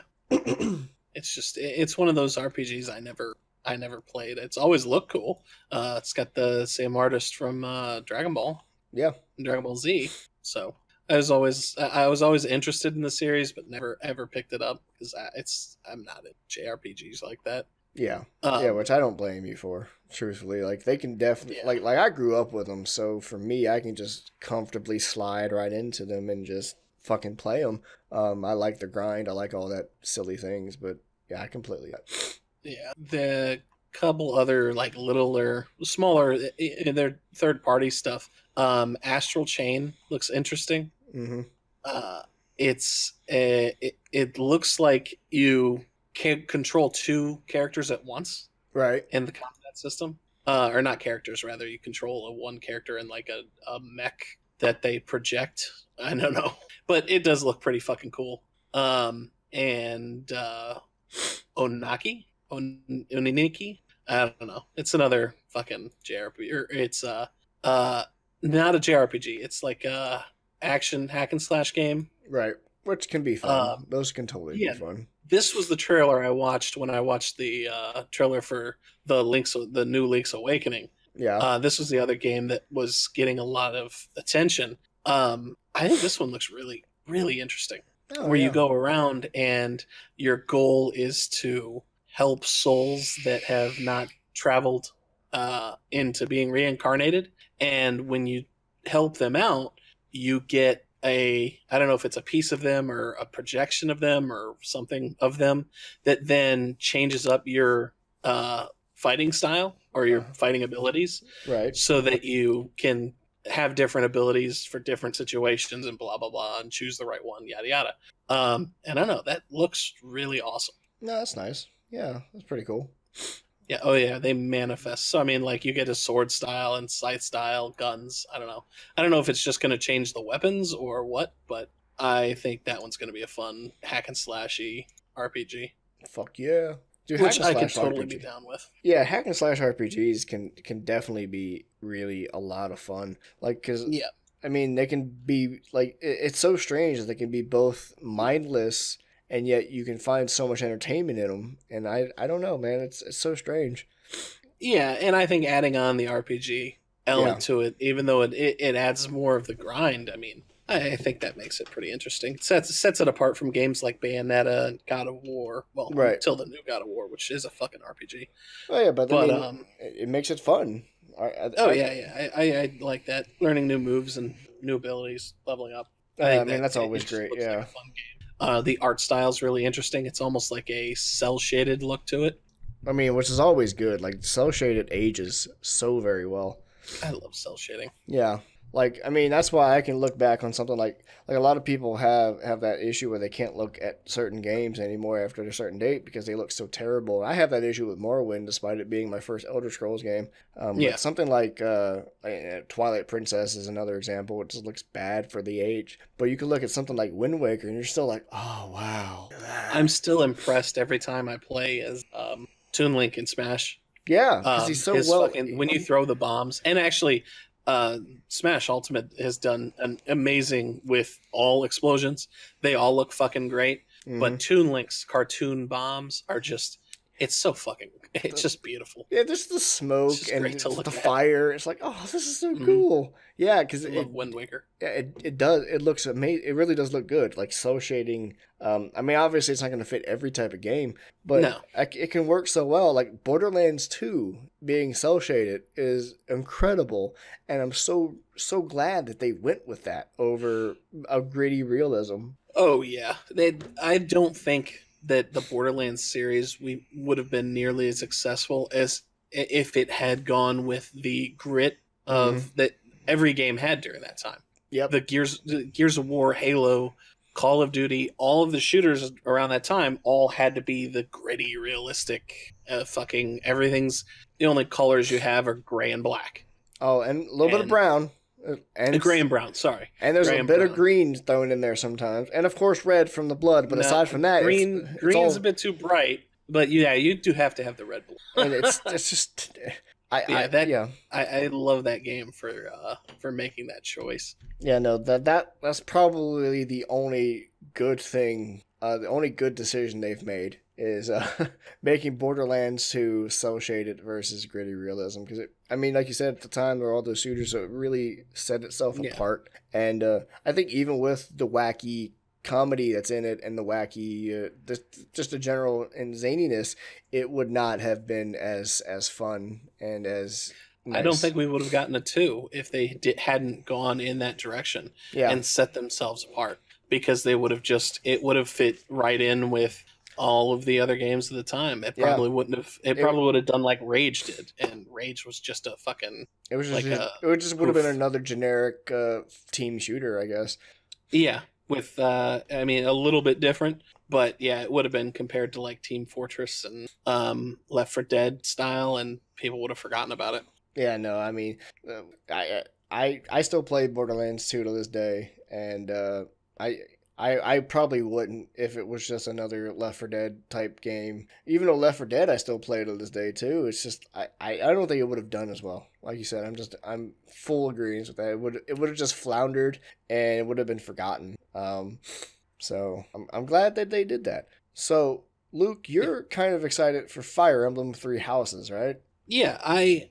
It's just, it's one of those R P Gs I never, I never played. It's always looked cool. Uh, it's got the same artist from uh, Dragon Ball. Yeah. Dragon Ball Z. So I was always, I was always interested in the series, but never ever picked it up because it's, I'm not in J R P Gs like that. Yeah. Um, yeah, which I don't blame you for, truthfully. Like, they can definitely, yeah. like, like I grew up with them, so for me, I can just comfortably slide right into them and just fucking play them. Um, I like the grind. I like all that silly things, but yeah, I completely. Yeah, the couple other like littler, smaller, they're third party stuff. Um, Astral Chain looks interesting. Mm-hmm. Uh, it's a, it, it looks like you can control two characters at once, right? In the combat system, uh, or not characters, rather you control a one character in like a, a mech that they project. I don't know, but it does look pretty fucking cool. Um, and uh, Onaki, On Oniniki, I don't know. It's another fucking J R P G. Or it's uh uh not a J R P G. It's like a action hack and slash game, right? Which can be fun. Uh, Those can totally yeah, be fun. This was the trailer I watched when I watched the uh, trailer for the Link's the new Link's Awakening. Yeah, uh, this was the other game that was getting a lot of attention. Um, I think this one looks really, really interesting. Oh, where yeah. you go around and your goal is to help souls that have not traveled uh, into being reincarnated. And when you help them out, you get a, I don't know if it's a piece of them or a projection of them or something of them that then changes up your uh, fighting style or your fighting abilities. Right. So that you can have different abilities for different situations and blah, blah, blah, and choose the right one, yada, yada. Um, and I don't know, that looks really awesome. No, that's nice. Yeah, that's pretty cool. Yeah, oh yeah, they manifest. So, I mean, like, you get a sword style and scythe style, guns, I don't know. I don't know if it's just going to change the weapons or what, but I think that one's going to be a fun hack and slashy R P G. Fuck yeah. Dude, Which I can totally R P G. Be down with. Yeah, hack and slash R P Gs can can definitely be really a lot of fun. Like, because, yeah. I mean, they can be, like, it, it's so strange that they can be both mindless and yet you can find so much entertainment in them. And I I don't know, man. It's it's so strange. Yeah, and I think adding on the R P G element yeah. to it, even though it, it, it adds more of the grind, I mean, I think that makes it pretty interesting. It sets, sets it apart from games like Bayonetta and God of War. Well, right. until the new God of War, which is a fucking R P G. Oh, yeah, but, but I mean, um, it makes it fun. I, I, oh, I, yeah, yeah. I, I, I like that. Learning new moves and new abilities, leveling up. I, I, I mean, that, that's always great, yeah. Like a fun game. Uh, the art style is really interesting. It's almost like a cel-shaded look to it. I mean, which is always good. Like, cel-shaded ages so very well. I love cel-shading. Yeah. Like, I mean, that's why I can look back on something like, like a lot of people have, have that issue where they can't look at certain games anymore after a certain date because they look so terrible. I have that issue with Morrowind, despite it being my first Elder Scrolls game. Um, yeah. Something like uh, Twilight Princess is another example. It just looks bad for the age. But you can look at something like Wind Waker and you're still like, oh, wow. I'm still impressed every time I play as um, Toon Link in Smash. Yeah, because um, he's so well. Fucking, when you throw the bombs, and actually, uh, Smash Ultimate has done an amazing with all explosions. They all look fucking great. Mm-hmm. But Toon Link's cartoon bombs are just, it's so fucking, it's just beautiful. Yeah, there's the smoke and the at. fire. It's like, oh, this is so mm-hmm. cool. Yeah, because I love Wind Waker. Yeah, it, it does. It looks amazing. It really does look good. Like cel shading. Um, I mean, obviously, it's not going to fit every type of game, but no. I, it can work so well. Like Borderlands two being cel shaded is incredible, and I'm so so glad that they went with that over a gritty realism. Oh yeah, they. I don't think that the Borderlands series we would have been nearly as successful as if it had gone with the grit of mm-hmm. that every game had during that time. Yep. The Gears, the Gears of War, Halo, Call of Duty, all of the shooters around that time all had to be the gritty, realistic, uh, fucking everything's, the only colors you have are gray and black. Oh, and a little and, bit of brown. And gray and brown, sorry. And there's gray a bit brown. of green thrown in there sometimes. And of course red from the blood, but no, aside from that, green it's, green's it's all... a bit too bright. But yeah, you do have to have the Red Bull. And it's it's just I yeah, I, that yeah. I, I love that game for uh, for making that choice. Yeah, no, that that that's probably the only good thing, uh, the only good decision they've made is uh, making Borderlands two cel shaded versus gritty realism. Because I mean, like you said at the time, there were all those shooters, so it really set itself Yeah. apart. And uh, I think even with the wacky comedy that's in it and the wacky, uh, the, just the general and zaniness, it would not have been as as fun and as nice. I don't think we would have gotten a two if they did, hadn't gone in that direction yeah. and set themselves apart, because they would have just it would have fit right in with all of the other games of the time. It probably yeah. wouldn't have. It, it probably would have done like Rage did, and Rage was just a fucking. It was just. Like a, a, it just would have been another generic uh, team shooter, I guess. Yeah, with uh, I mean, a little bit different, but yeah, it would have been compared to like Team Fortress and um, Left four Dead style, and people would have forgotten about it. Yeah, no, I mean, uh, I I I still play Borderlands two to this day, and uh, I. I, I probably wouldn't if it was just another Left four Dead type game. Even though Left four Dead I still play to this day too. It's just I, I, I don't think it would have done as well. Like you said, I'm just I'm full agreement with that. It would it would have just floundered and it would have been forgotten. Um, so I'm I'm glad that they did that. So Luke, you're kind of excited for Fire Emblem Three Houses, right? Yeah, I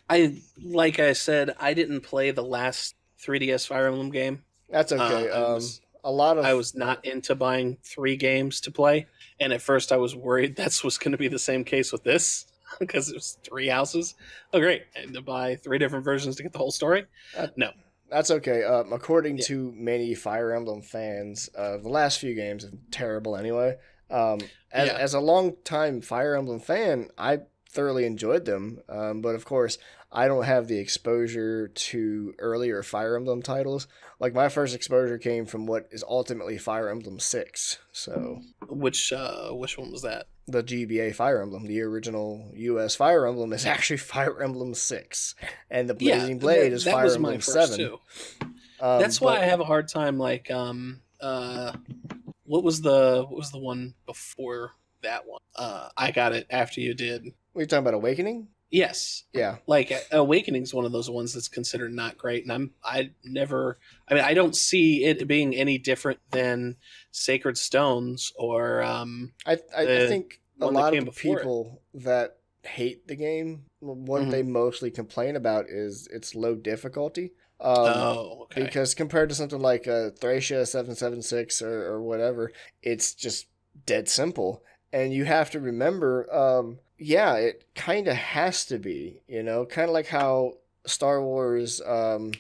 I like I said, I didn't play the last three D S Fire Emblem game. That's okay. Uh, um. Was, A lot of I was not into buying three games to play, and at first I was worried that was going to be the same case with this because it was three houses. Oh, great! And to buy three different versions to get the whole story. Uh, no, that's okay. Um, according yeah. to many Fire Emblem fans, uh, the last few games are terrible anyway. Um, as yeah. as a long-time Fire Emblem fan, I thoroughly enjoyed them. Um, but of course, I don't have the exposure to earlier Fire Emblem titles. Like, my first exposure came from what is ultimately Fire Emblem six. So, which uh, which one was that? The G B A Fire Emblem, the original U S Fire Emblem, is actually Fire Emblem six, and the Blazing yeah, Blade that, is that Fire was Emblem my first seven. Too. Um, That's why but, I have a hard time. Like, um, uh, what was the what was the one before that one? Uh, I got it after you did. What are you talking about, Awakening? Yes. Yeah. Like Awakening is one of those ones that's considered not great, and I'm I never. I mean, I don't see it being any different than Sacred Stones or. Um, I I, I think a lot of people it. that hate the game, what mm-hmm. they mostly complain about is its low difficulty. Um, oh, okay. Because compared to something like a Thracia seven seven six or or whatever, it's just dead simple, and you have to remember. Um, Yeah, it kind of has to be, you know, kind of like how Star Wars, um,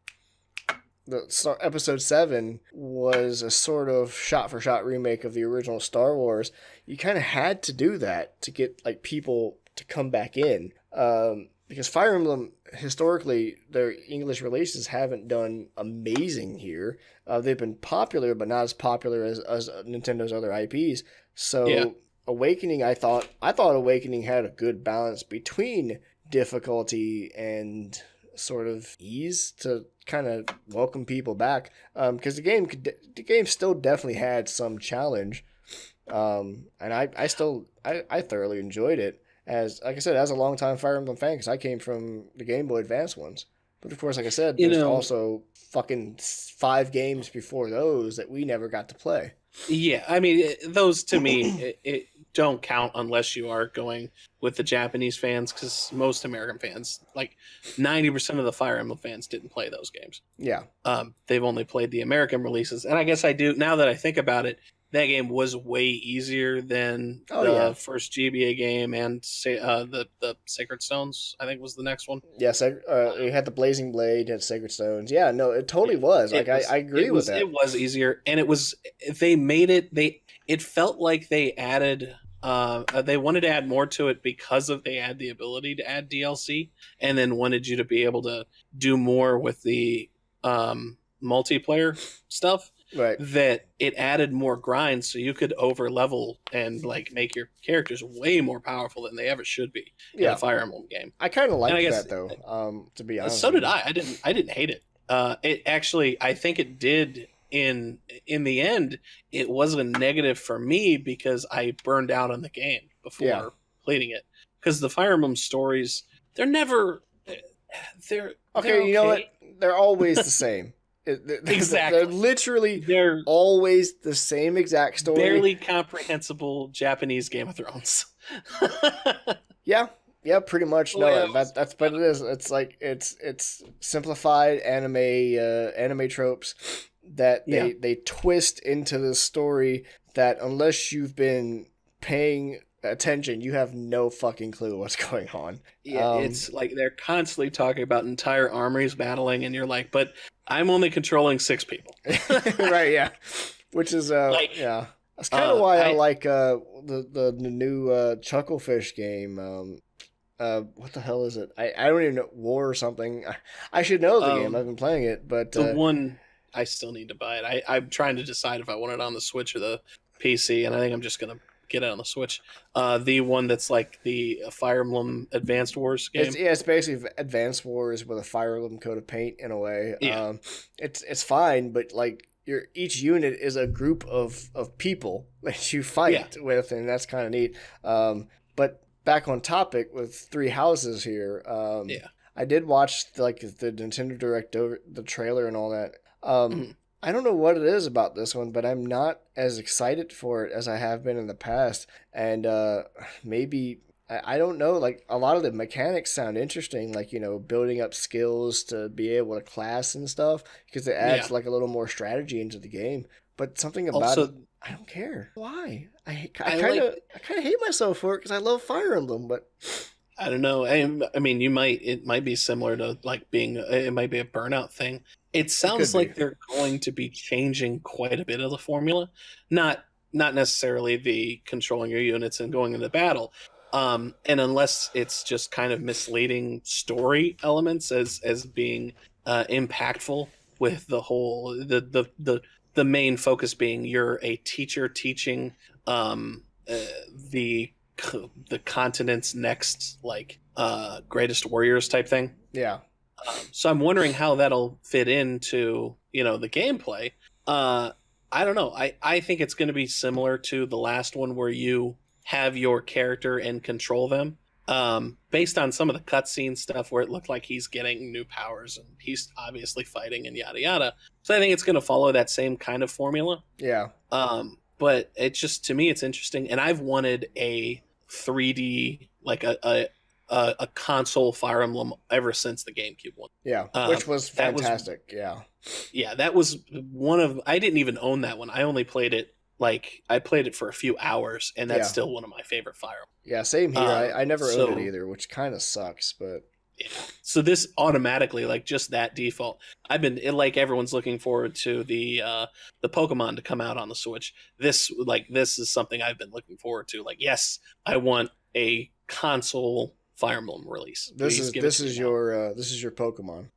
the Star, Episode seven was a sort of shot-for-shot remake of the original Star Wars. You kind of had to do that to get, like, people to come back in. Um, because Fire Emblem, historically, their English releases haven't done amazing here. Uh, they've been popular, but not as popular as, as Nintendo's other I Ps. So... Yeah. Awakening, I thought I thought Awakening had a good balance between difficulty and sort of ease to kind of welcome people back. Um, because the game the game still definitely had some challenge. Um, and I, I still I, I thoroughly enjoyed it as like I said as a longtime Fire Emblem fan because I came from the Game Boy Advance ones. But of course, like I said, you there's know, also fucking five games before those that we never got to play. Yeah, I mean, those to me it, it don't count unless you are going with the Japanese fans, because most American fans, like ninety percent of the Fire Emblem fans, didn't play those games. Yeah. Um, they've only played the American releases. And I guess I do, now that I think about it, that game was way easier than oh, the yeah. first G B A game, and uh, the, the Sacred Stones, I think, was the next one. Yes, yeah, uh, you had the Blazing Blade, had Sacred Stones. Yeah, no, it totally was. Like, was, I, I agree was, with that. It was easier, and it was, they made it, they, it felt like they added, uh, they wanted to add more to it because of they had the ability to add D L C, and then wanted you to be able to do more with the um, multiplayer stuff. Right. That it added more grind, so you could over level and like make your characters way more powerful than they ever should be yeah. in a Fire Emblem game. I kind of liked that though. Um, to be honest, so did I. I didn't. I didn't hate it. Uh, it actually, I think it did. In in the end, it was a negative for me because I burned out on the game before Yeah. completing it. Because the Fire Emblem stories, they're never, they're Okay, they're you know what? okay. They're always the same. It- they're- Exactly. They're literally They're always the same exact story. barely comprehensible Japanese Game of Thrones. Yeah, yeah, pretty much. No, Well, that, that's but it is. It's like it's it's simplified anime uh, anime tropes that they Yeah. they twist into the story that unless you've been paying attention, you have no fucking clue what's going on. Yeah, Um, it's like they're constantly talking about entire armies battling, and you're like, but I'm only controlling six people. right, yeah. Which is uh Like, yeah. That's kind of uh, why I, I- like uh the the, the new uh Chucklefish game. Um uh what the hell is it? I, I don't even know, War or something. I, I should know the Um, game. I've been playing it, but The uh, one I still need to buy it. I, I'm trying to decide if I want it on the Switch or the P C, and I think I'm just gonna get it on the Switch. Uh, the one that's like the Fire Emblem Advanced Wars game. it's yeah, it's basically Advanced Wars with a Fire Emblem coat of paint in a way. Yeah. Um it's it's fine, but like your each unit is a group of of people that you fight with, and that's kind of neat. Um but back on topic with Three Houses here. Um Yeah. I did watch like the Nintendo Direct over the trailer and all that. Um Mhm. I don't know what it is about this one, but I'm not as excited for it as I have been in the past. And uh, maybe, I, I don't know, like a lot of the mechanics sound interesting, like, you know, building up skills to be able to class and stuff, because it adds Yeah. like a little more strategy into the game. But something about Also, it, I don't care. Why? I, I I kind of like- I kind of hate myself for it because I love Fire Emblem, but I don't know. I, I mean, you might. It might be similar to like being. It might be a burnout thing. It sounds could be. like they're going to be changing quite a bit of the formula. Not not necessarily the controlling your units and going into battle. Um, and unless it's just kind of misleading story elements as as being uh, impactful with the whole the the the the main focus being you're a teacher teaching um, uh, the the continent's next like uh greatest warriors type thing. yeah. Um, so I'm wondering how that'll fit into, you know, the gameplay. Uh I don't know. I I think it's going to be similar to the last one where you have your character and control them. Um based on some of the cutscene stuff where it looked like he's getting new powers and he's obviously fighting and yada yada. So I think it's going to follow that same kind of formula. Yeah. Um but it just, to me, it's interesting, and I've wanted a three D, like a a, a, a console Fire Emblem ever since the GameCube one. Yeah. Um, Which was that was- fantastic. yeah. Yeah, that was one of. I didn't even own that one. I only played it like I played it for a few hours, and that's Yeah. still one of my favorite Fire Emblem. Yeah. Same here. Uh, I, I never so- owned it either, which kind of sucks, but Yeah. So this automatically, like just that default, I've been it, like everyone's looking forward to the uh the Pokemon to come out on the Switch. This like this is something I've been looking forward to. Like, yes, I want a console Fire Emblem release. this Please is give it this to me is now. your uh, this is your Pokemon.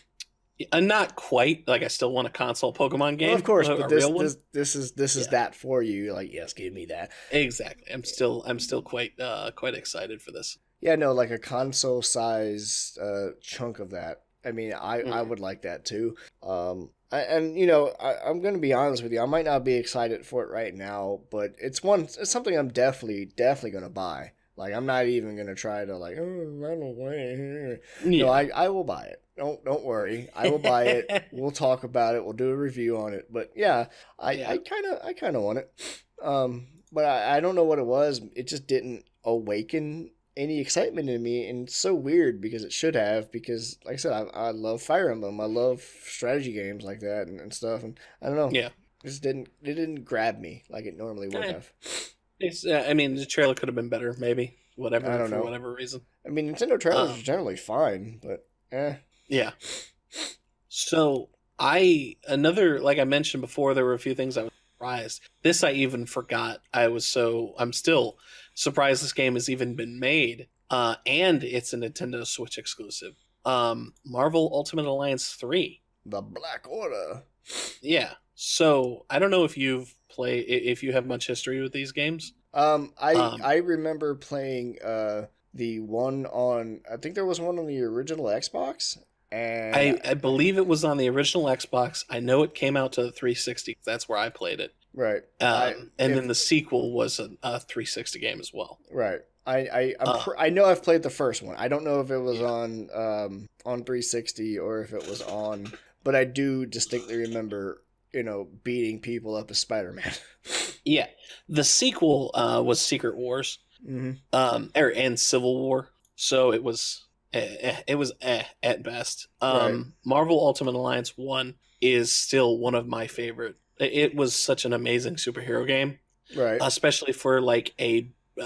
Uh, not quite. Like, I still want a console Pokemon game. Well, of course, a, but a this, real one. this this is this is Yeah. that for you. You're like, yes, give me that. Exactly. I'm still I'm still quite uh quite excited for this. Yeah, no, like a console size uh, chunk of that. I mean, I, I Mhm. would like that too. Um, I, and you know, I, I'm gonna be honest with you. I might not be excited for it right now, but it's one. It's something I'm definitely definitely gonna buy. Like, I'm not even gonna try to like. Oh, I don't want it. Yeah. No, I, I will buy it. Don't don't worry. I will buy it. We'll talk about it. We'll do a review on it. But yeah, I Yeah. I kind of I kind of want it. Um, but I, I don't know what it was. It just didn't awaken any excitement in me, and it's so weird because it should have. Because like I said, I I love Fire Emblem. I love strategy games like that and, and stuff. And I don't know. Yeah. It just didn't it didn't grab me like it normally would Eh. have. It's, uh, I mean, the trailer could have been better, maybe. Whatever, I don't for know. whatever reason. I mean, Nintendo trailers Um, are generally fine, but eh. Yeah. So I another like I mentioned before, there were a few things I was surprised. This I even forgot. I was so I'm still surprised this game has even been made. Uh, and it's a Nintendo Switch exclusive. Um, Marvel Ultimate Alliance three. The Black Order. Yeah. So I don't know if you've played if you have much history with these games. Um, I Um, I remember playing uh the one on I think there was one on the original Xbox, and I, I believe it was on the original Xbox. I know it came out to the three sixty. That's where I played it. Right. Um, I, and if, then the sequel was a, a three sixty game as well. Right. I I I'm Uh, pr- I know I've played the first one. I don't know if it was yeah. on um on three sixty or if it was on, but I do distinctly remember, you know, beating people up as Spider-Man. Yeah. The sequel uh, was Secret Wars, mm-hmm. um, er, and Civil War. So it was eh, eh, it was eh, at best. Um, Right. Marvel Ultimate Alliance one is still one of my favorite. It was such an amazing superhero game, Right. especially for like a.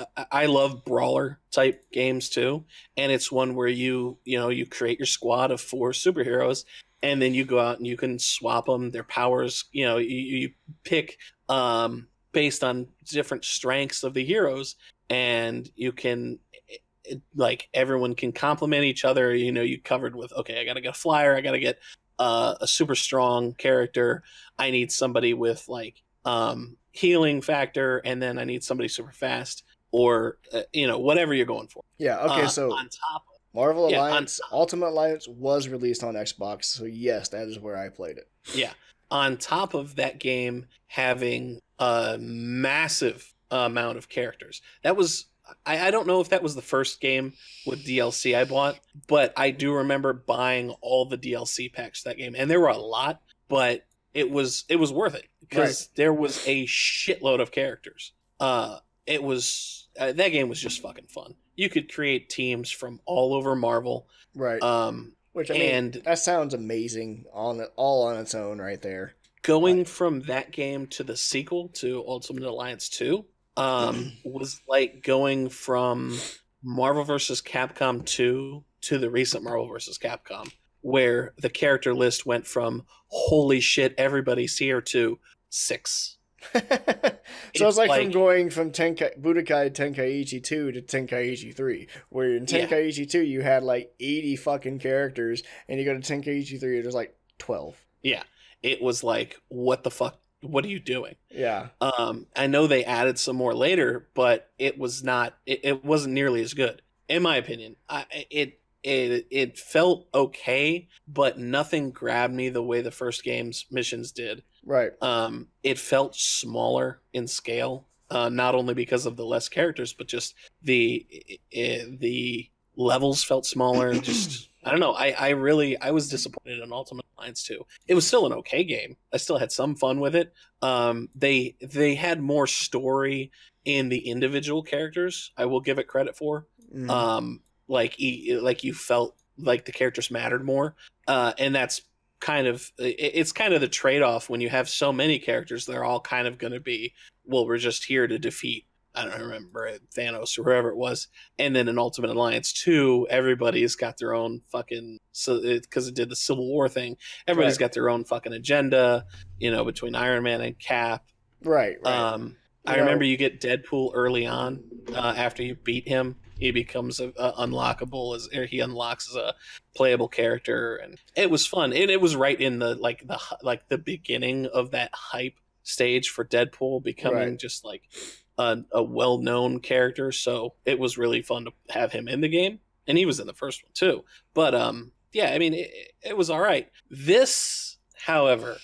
I love brawler type games too, and it's one where you you know you create your squad of four superheroes, and then you go out and you can swap them. Their powers, you know, you, you pick um, based on different strengths of the heroes, and you can it, like everyone can complement each other. You know, you covered with okay, I gotta get a flyer, I gotta get uh, a super strong character. I need somebody with like um, healing factor, and then I need somebody super fast. Or uh, you know whatever you're going for. Yeah. Okay. Uh, so on top of Marvel yeah, Alliance, on, Ultimate Alliance was released on Xbox, so yes, that is where I played it. Yeah. On top of that game having a massive amount of characters, that was I, I don't know if that was the first game with D L C I bought, but I do remember buying all the D L C packs to that game, and there were a lot, but it was it was worth it because right. there was a shitload of characters. Uh, it was. Uh, that game was just fucking fun. You could create teams from all over Marvel, right? Um, Which I mean, and that sounds amazing on all on its own, right there. Going right. from that game to the sequel to Ultimate Alliance two um, was like going from Marvel versus. Capcom two to the recent Marvel versus. Capcom, where the character list went from "Holy shit, everybody's here" to six. So it's, it's like, like from going from Tenkai, Budokai Tenkaichi two to Tenkaichi three, where in Tenkaichi yeah. two you had like eighty fucking characters, and you go to Tenkaichi three, there's like twelve. Yeah, it was like, what the fuck? What are you doing? Yeah. Um, I know they added some more later, but it was not. It, it wasn't nearly as good, in my opinion. I, it it it felt okay, but nothing grabbed me the way the first game's missions did. Right. Um, it felt smaller in scale, uh, not only because of the less characters, but just the it, the levels felt smaller. Just I don't know. I, I really I was disappointed in Ultimate Alliance two. It was still an okay game. I still had some fun with it. Um, they they had more story in the individual characters. I will give it credit for. Mm. Um, like like you felt like the characters mattered more, uh, and that's. Kind of it's kind of the trade-off when you have so many characters. They're all kind of going to be, well, we're just here to defeat, I don't remember, Thanos or whoever it was. And then in Ultimate Alliance two, everybody's got their own fucking, so because it, it did the Civil War thing, everybody's right. got their own fucking agenda, you know, between Iron Man and Cap. Right, right. Um, I know, remember you get Deadpool early on. Uh, after you beat him, he becomes a, a unlockable as or he unlocks as a playable character, and it was fun. And it was right in the like the like the beginning of that hype stage for Deadpool becoming right. just like a, a well-known character. So it was really fun to have him in the game, and he was in the first one too. But um, yeah, I mean, it, it was all right. This, however,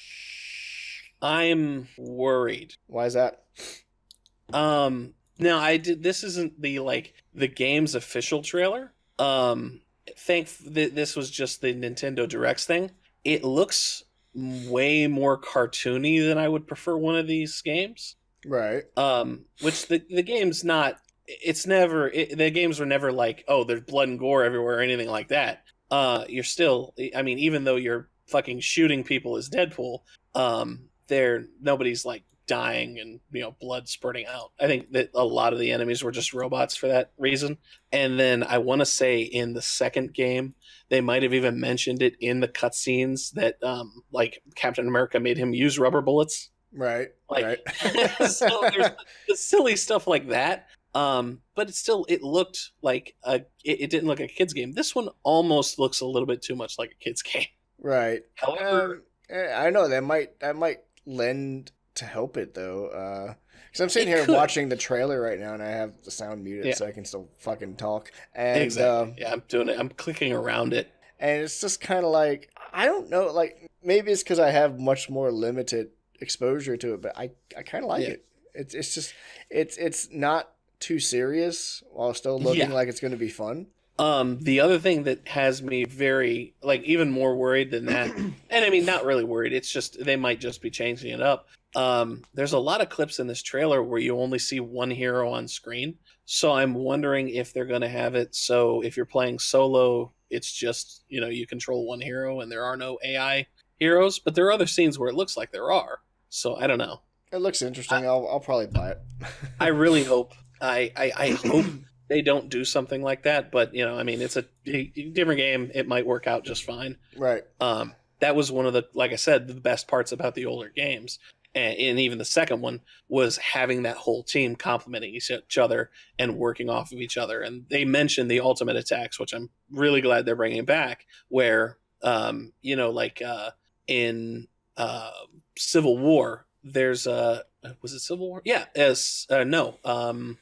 I'm worried. Why is that? Um, now I did. This isn't the like the game's official trailer. Um, thank th- this was just the Nintendo Directs thing. It looks way more cartoony than I would prefer one of these games. Right. Um, which the the game's not. It's never. It, the games were never like, oh, there's blood and gore everywhere or anything like that. Uh, you're still. I mean, even though you're fucking shooting people as Deadpool, um, there nobody's like dying and you know blood spurting out. I think that a lot of the enemies were just robots for that reason. And then I want to say in the second game they might have even mentioned it in the cutscenes that um like Captain America made him use rubber bullets. Right. Like, right. So there's silly stuff like that. Um, but it still it looked like a it, it didn't look like a kid's game. This one almost looks a little bit too much like a kid's game. Right. However, um, I know that might that might lend to help it though, uh, because I'm sitting it here could. watching the trailer right now, and I have the sound muted yeah. so I can still fucking talk. And exactly. um, yeah, I'm doing it. I'm clicking around it, and it's just kind of like I don't know, like maybe it's because I have much more limited exposure to it, but I, I kind of like Yeah. it. It's it's just it's it's not too serious while still looking Yeah. like it's going to be fun. Um, the other thing that has me very, like, even more worried than that, and I mean, not really worried, it's just, they might just be changing it up. Um, there's a lot of clips in this trailer where you only see one hero on screen. So I'm wondering if they're going to have it so if you're playing solo, it's just, you know, you control one hero and there are no A I heroes. But there are other scenes where it looks like there are. So I don't know. It looks interesting. I, I'll I'll probably buy it. I really hope, I, I, I hope they don't do something like that. But, you know, I mean, it's a, a different game. It might work out just fine. Right. Um, that was one of the, like I said, the best parts about the older games. And, and even the second one was having that whole team complementing each other and working off of each other. And they mentioned the ultimate attacks, which I'm really glad they're bringing back, where, um, you know, like uh, in uh, Civil War, there's a, was it Civil War? Yeah. As, uh, no. Um,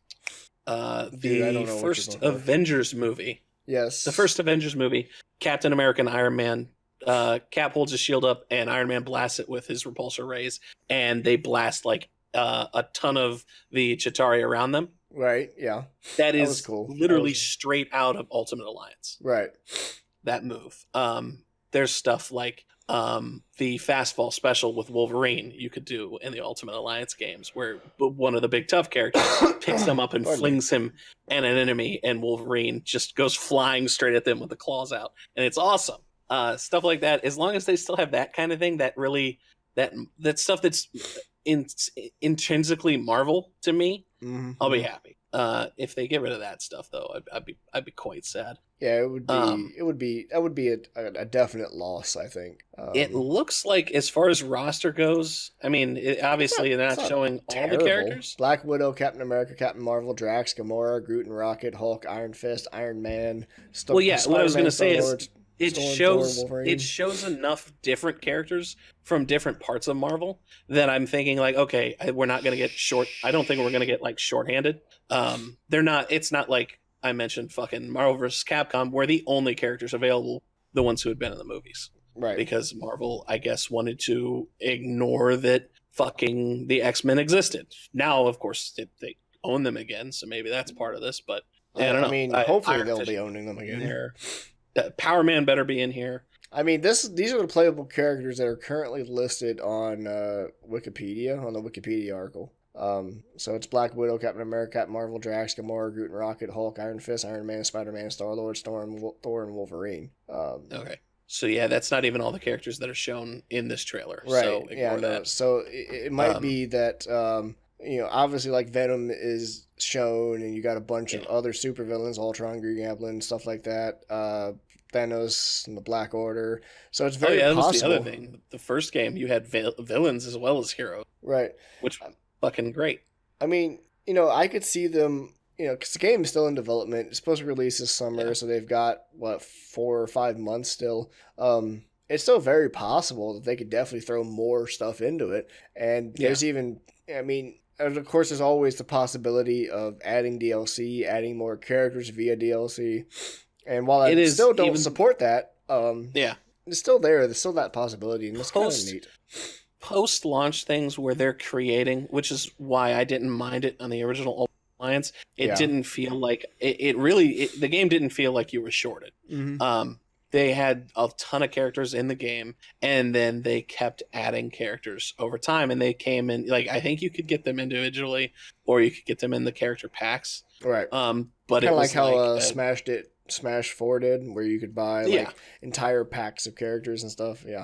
uh, the Dude, first Avengers movie. Yes. The first Avengers movie, Captain America and Iron Man. Uh, Cap holds his shield up, and Iron Man blasts it with his repulsor rays, and they blast like uh, a ton of the Chitauri around them. Right. Yeah. That, that is was cool. literally was... straight out of Ultimate Alliance. Right. That move. Um, there's stuff like um, the fastball special with Wolverine you could do in the Ultimate Alliance games, where one of the big tough characters picks him up and flings him at an enemy, and Wolverine just goes flying straight at them with the claws out, and it's awesome. Uh, stuff like that. As long as they still have that kind of thing, that really that that stuff that's in, intrinsically Marvel to me, mm-hmm. I'll be happy. Uh, if they get rid of that stuff, though, I'd, I'd be I'd be quite sad. Yeah, it would be um, it would be that would be a, a definite loss, I think. Um, it looks like, as far as roster goes, I mean, it, obviously not, they're not, not showing terrible. all the characters. Black Widow, Captain America, Captain Marvel, Drax, Gamora, Groot and Rocket, Hulk, Iron Fist, Iron Man. St- well, yeah, Spider-Man, what I was going to say Star-Lord, is. It Storm, shows Thor, it shows enough different characters from different parts of Marvel that I'm thinking, like, okay, we're not going to get short. I don't think we're going to get like shorthanded. Um, they're not. It's not like I mentioned fucking Marvel versus Capcom, where the only characters available the ones who had been in the movies, right? Because Marvel, I guess, wanted to ignore that fucking the X-Men existed. Now, of course, they, they own them again, so maybe that's part of this. But I don't know. I mean, I, hopefully Iron they'll Fist be owning them again. There. Uh, Power Man better be in here. I mean, this these are the playable characters that are currently listed on uh, Wikipedia, on the Wikipedia article. Um, so it's Black Widow, Captain America, Captain Marvel, Drax, Gamora, Groot and Rocket, Hulk, Iron Fist, Iron Man, Spider-Man, Star-Lord, Storm, Thor, and Wolverine. Um, okay. So yeah, that's not even all the characters that are shown in this trailer. Right. So yeah, no. that. So it, it might um, be that, um, you know, obviously like Venom is shown and you got a bunch yeah. of other supervillains, Ultron, Green Goblin, stuff like that. Uh, Thanos and the Black Order. So it's very oh, yeah, that possible. was the other thing. The first game, you had vil- villains as well as heroes. Right. Which was fucking great. I mean, you know, I could see them, you know, because the game is still in development. It's supposed to release this summer, yeah. so they've got, what, four or five months still. Um, it's still very possible that they could definitely throw more stuff into it. And there's yeah. even, I mean, of course, there's always the possibility of adding D L C, adding more characters via D L C. And while I still don't even, support that, um, yeah, it's still there. There's still that possibility, and it's kind of neat. Post-launch things where they're creating, which is why I didn't mind it on the original Alliance. It yeah. didn't feel like it. it really, it, the game didn't feel like you were shorted. Mm-hmm. Um, they had a ton of characters in the game, and then they kept adding characters over time, and they came in, like, I think you could get them individually, or you could get them in the character packs. Right. Um, but kind it of was like how like, uh, uh, Smash did. Smash four did, where you could buy like yeah. entire packs of characters and stuff. Yeah.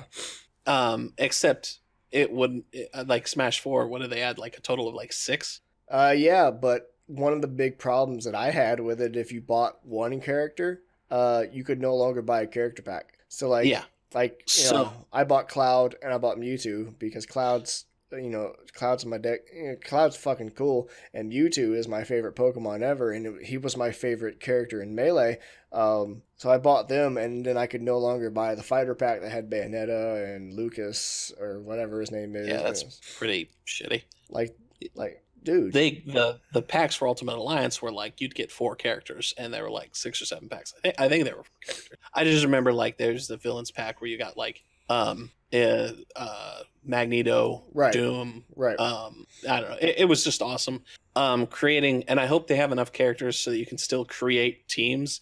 Um, except it wouldn't like Smash four. What did they add? Like a total of like six. Uh, yeah, but one of the big problems that I had with it, if you bought one character, uh, you could no longer buy a character pack. So like, yeah, like you so know, I bought Cloud and I bought Mewtwo because Cloud's. You know, Cloud's in my deck. You know, Cloud's fucking cool, and Mewtwo is my favorite Pokemon ever, and it, he was my favorite character in Melee. Um, so I bought them, and then I could no longer buy the fighter pack that had Bayonetta and Lucas or whatever his name is. Yeah, that's pretty shitty. Like, like, dude, they the the packs for Ultimate Alliance were like you'd get four characters, and they were like six or seven packs. I think I think they were four characters. I just remember like there's the villains pack where you got like um, uh, uh, Magneto, right. Doom. Right. Um, I don't know. It, it was just awesome. Um, creating, and I hope they have enough characters so that you can still create teams.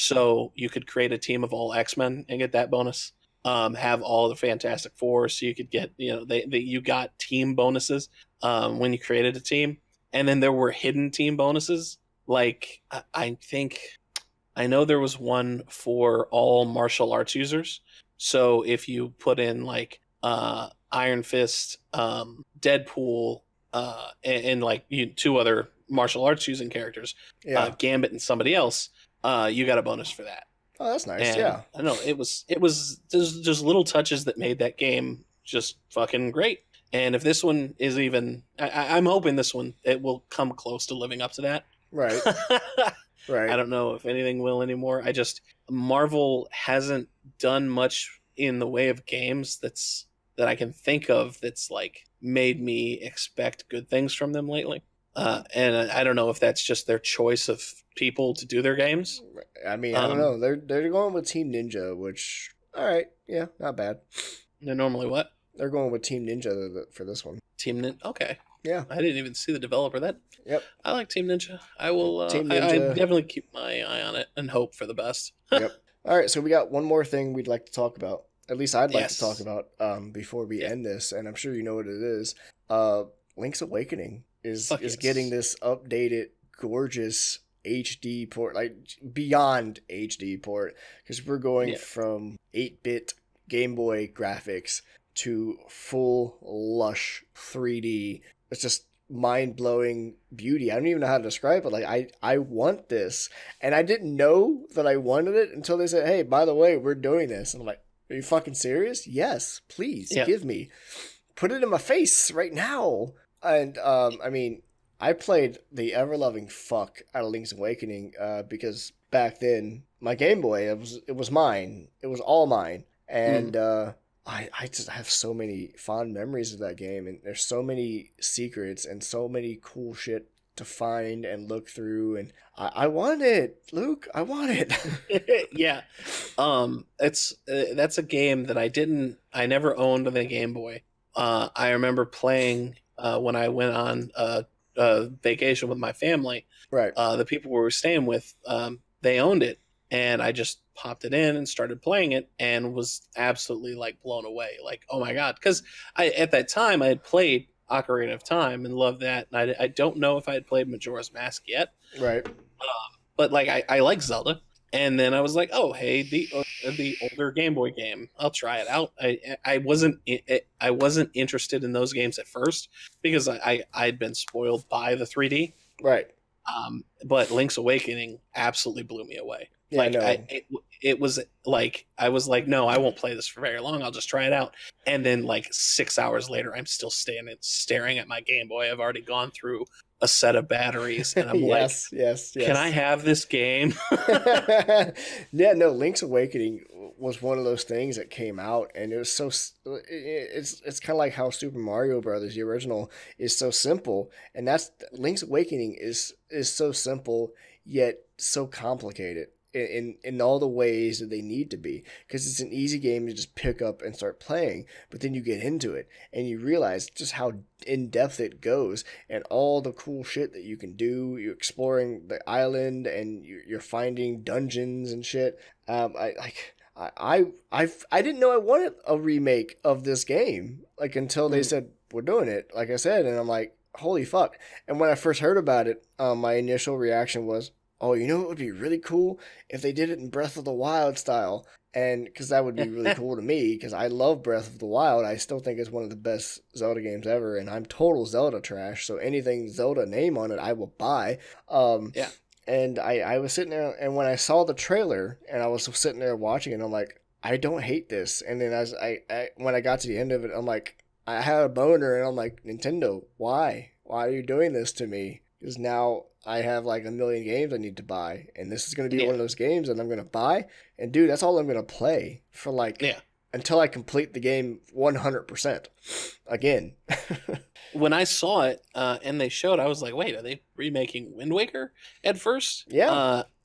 So you could create a team of all X-Men and get that bonus. Um, have all the Fantastic Four, so you could get, you know, they, they you got team bonuses um, when you created a team, and then there were hidden team bonuses. Like I, I think, I know there was one for all martial arts users. So if you put in like uh, Iron Fist, um, Deadpool, uh, and, and like you, two other martial arts using characters, Yeah. uh, Gambit and somebody else, uh, you got a bonus for that. Oh, that's nice. And yeah. I don't know. It was it was just, just little touches that made that game just fucking great. And if this one is even, I, I'm hoping this one it will come close to living up to that. Right. Right. I don't know if anything will anymore. I just Marvel hasn't done much in the way of games that's that I can think of that's like made me expect good things from them lately. Uh, and I don't know if that's just their choice of people to do their games. I mean, I don't Um, know. They're they're going with Team Ninja, which all right, yeah, not bad. They're normally what? They're going with Team Ninja for this one. Team Ninja. Okay. Yeah. I didn't even see the developer. That. Yep. I like Team Ninja. I will. Uh, Team I, I Ninja. definitely keep my eye on it and hope for the best. Yep. All right, so we got one more thing we'd like to talk about. At least I'd like Yes. to talk about um, before we Yeah. end this, and I'm sure you know what it is. Uh, Link's Awakening is Fuck is yes. getting this updated, gorgeous H D port, like beyond H D port, because we're going Yeah. from eight-bit Game Boy graphics to full lush three D. It's just mind-blowing beauty. I don't even know how to describe it. Like I, I want this, and I didn't know that I wanted it until they said, "Hey, by the way, we're doing this." And I'm like, "Are you fucking serious? Yes, please Yeah. give me, put it in my face right now." And um, I mean, I played the ever-loving fuck out of Link's Awakening uh, because back then my Game Boy it was it was mine. It was all mine, and uh, I I just have so many fond memories of that game, and there's so many secrets and so many cool shit to find and look through, and I, I want it, Luke. I want it. Yeah. Um. It's uh, that's a game that I didn't. I never owned on the Game Boy. Uh. I remember playing uh when I went on a, a vacation with my family. Right. Uh. The people we were staying with. Um. They owned it, and I just popped it in and started playing it and was absolutely like blown away. Like, oh my God. Because I at that time I had played Ocarina of Time and loved that. And I, I don't know if I had played Majora's Mask yet. Right. But like I, I like Zelda. And then I was like, oh, hey, the uh, the older Game Boy game. I'll try it out. I I wasn't I wasn't interested in those games at first because I, I I'd been spoiled by the three D. Right. Um, but Link's Awakening absolutely blew me away. Yeah, like I know. I, it, it was like I was like, no, I won't play this for very long. I'll just try it out. And then like six hours later, I'm still standing staring at my Game Boy. I've already gone through a set of batteries, and I'm yes, like, yes, yes. can I have this game? Yeah, no. Link's Awakening was one of those things that came out, and it was so. It's it's kind of like how Super Mario Brothers, the original, is so simple, and that's Link's Awakening is is so simple yet so complicated in in all the ways that they need to be, because it's an easy game to just pick up and start playing, but then you get into it and you realize just how in depth it goes and all the cool shit that you can do. You're exploring the island and you're finding dungeons and shit. Um, I like. I I I didn't know I wanted a remake of this game like until they said we're doing it. Like I said, and I'm like, holy fuck! And when I first heard about it, um, my initial reaction was, oh, you know what would be really cool if they did it in Breath of the Wild style, and because that would be really cool to me because I love Breath of the Wild. I still think it's one of the best Zelda games ever, and I'm total Zelda trash. So anything Zelda name on it, I will buy. Um, Yeah. And I, I was sitting there, and when I saw the trailer, and I was sitting there watching it, I'm like, I don't hate this. And then as I, I when I got to the end of it, I'm like, I had a boner, and I'm like, Nintendo, why? Why are you doing this to me? Because now I have like a million games I need to buy, and this is going to be Yeah. one of those games that I'm going to buy. And dude, that's all I'm going to play for like Yeah. until I complete the game one hundred percent again. When I saw it uh, and they showed, I was like, wait, are they remaking Wind Waker at first? Yeah. Uh,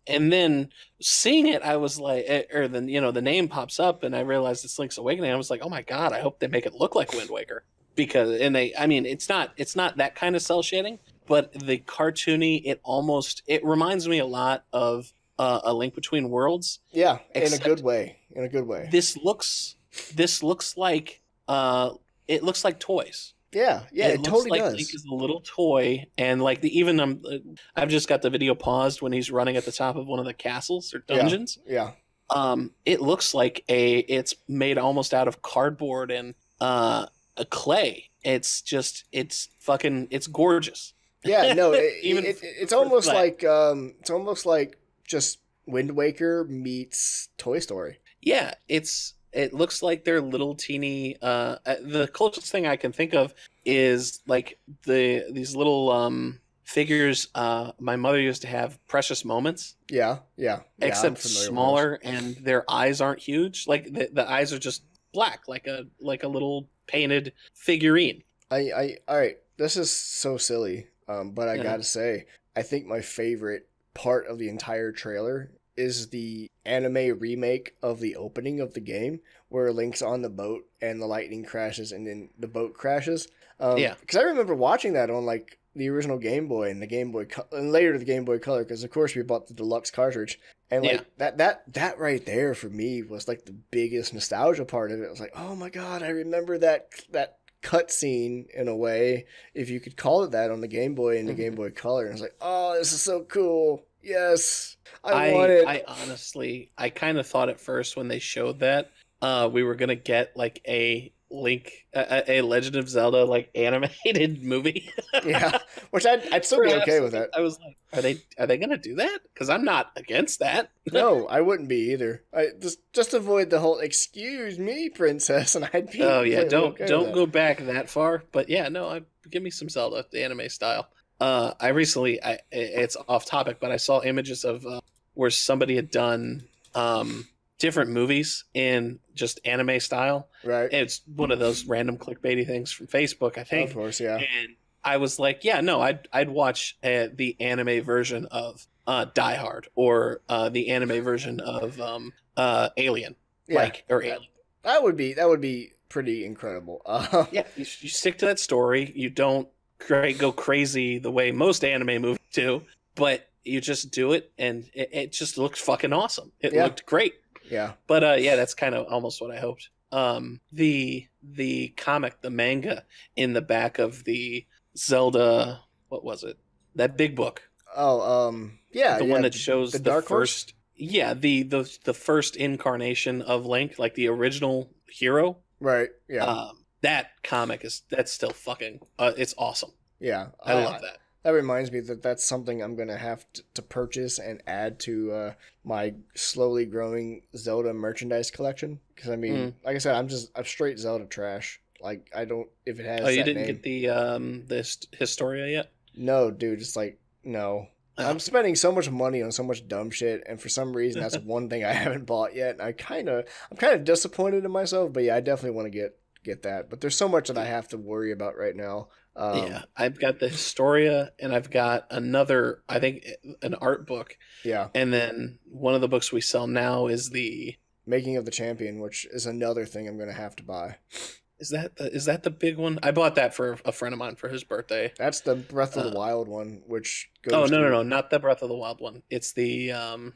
and then seeing it, I was like, eh, or then you know the name pops up, and I realized it's Link's Awakening. I was like, oh my god, I hope they make it look like Wind Waker, because and they, I mean, it's not it's not that kind of cell shading, but the cartoony, it almost it reminds me a lot of uh, A Link Between Worlds. Yeah, in a good way. In a good way. This looks this looks like uh, it looks like toys. Yeah, yeah, it, it it totally like does. Link is a little toy, and like the even um, I've just got the video paused when he's running at the top of one of the castles or dungeons. Yeah, yeah. Um, it looks like a it's made almost out of cardboard and uh a clay. It's just it's fucking it's gorgeous. Yeah, no, it, even it, it, it's almost like um, it's almost like just Wind Waker meets Toy Story. Yeah, it's. It looks like they're little teeny. Uh, the closest thing I can think of is like the these little um, figures. Uh, my mother used to have Precious Moments. Yeah, yeah. yeah except smaller, and their eyes aren't huge. Like the, the eyes are just black, like a like a little painted figurine. I, I, all right. This is so silly, um, but I Yeah. gotta say, I think my favorite part of the entire trailer is the anime remake of the opening of the game where Link's on the boat and the lightning crashes and then the boat crashes. Um, Yeah. Because I remember watching that on like the original Game Boy and the Game Boy Co- and later the Game Boy Color, because of course we bought the deluxe cartridge, and like Yeah. that that that right there for me was like the biggest nostalgia part of it. I was like, oh my god, I remember that that cutscene in a way, if you could call it that, on the Game Boy and the Mhm. Game Boy Color. And I was like, oh, this is so cool. Yes, I, I want it. I honestly, I kind of thought at first when they showed that uh, we were gonna get like a Link, a, a Legend of Zelda like animated movie. Yeah, which I'd, I'd still be okay with that. I was like, are they are they gonna do that? Because I'm not against that. No, I wouldn't be either. I just just avoid the whole "excuse me, princess," and I'd be. Oh yeah, completely don't okay with don't that. go back that far. But yeah, no, I, give me some Zelda, the anime style. Uh, I recently, I it's off topic, but I saw images of uh, where somebody had done um different movies in just anime style. Right. It's one of those random clickbaity things from Facebook, I think. Of course, yeah. And I was like, yeah, no, I'd I'd watch uh, the anime version of uh, Die Hard or uh, the anime version of um, uh, Alien, Yeah. like or Alien. That would be that would be pretty incredible. Uh, Yeah, you, you stick to that story. You don't cra- go crazy the way most anime movies do, but you just do it, and it, it just looked fucking awesome. It Yeah. looked great. yeah. But uh, yeah, that's kind of almost what I hoped. Um, the the comic, the manga in the back of the Zelda, what was it? That big book, Oh, um, yeah. the yeah, one that shows the the, Dark Horse? first, yeah, the, the the first incarnation of Link, like the original hero. Right. Yeah. Um, that comic is that's still fucking, uh, it's awesome. yeah. I love that. That reminds me that that's something I'm going to have to, to purchase and add to uh, my slowly growing Zelda merchandise collection. Because, I mean, Mm. like I said, I'm just, I'm straight Zelda trash. Like, I don't, if it has Oh, you that didn't name. get the um the hist- Historia yet? No, dude, it's like, no. Oh. I'm spending so much money on so much dumb shit, and for some reason, that's one thing I haven't bought yet. And I kind of, I'm kind of disappointed in myself, but yeah, I definitely want to get get that. But there's so much that I have to worry about right now. Um, Yeah, I've got the Historia, and I've got another, I think, an art book. yeah. And then one of the books we sell now is the Making of the Champion, which is another thing I'm going to have to buy. is that the is that the big one? I bought that for a friend of mine for his birthday. That's the Breath of the Uh, Wild one, which goes. Oh no to- no no, not the Breath of the Wild one. It's the um,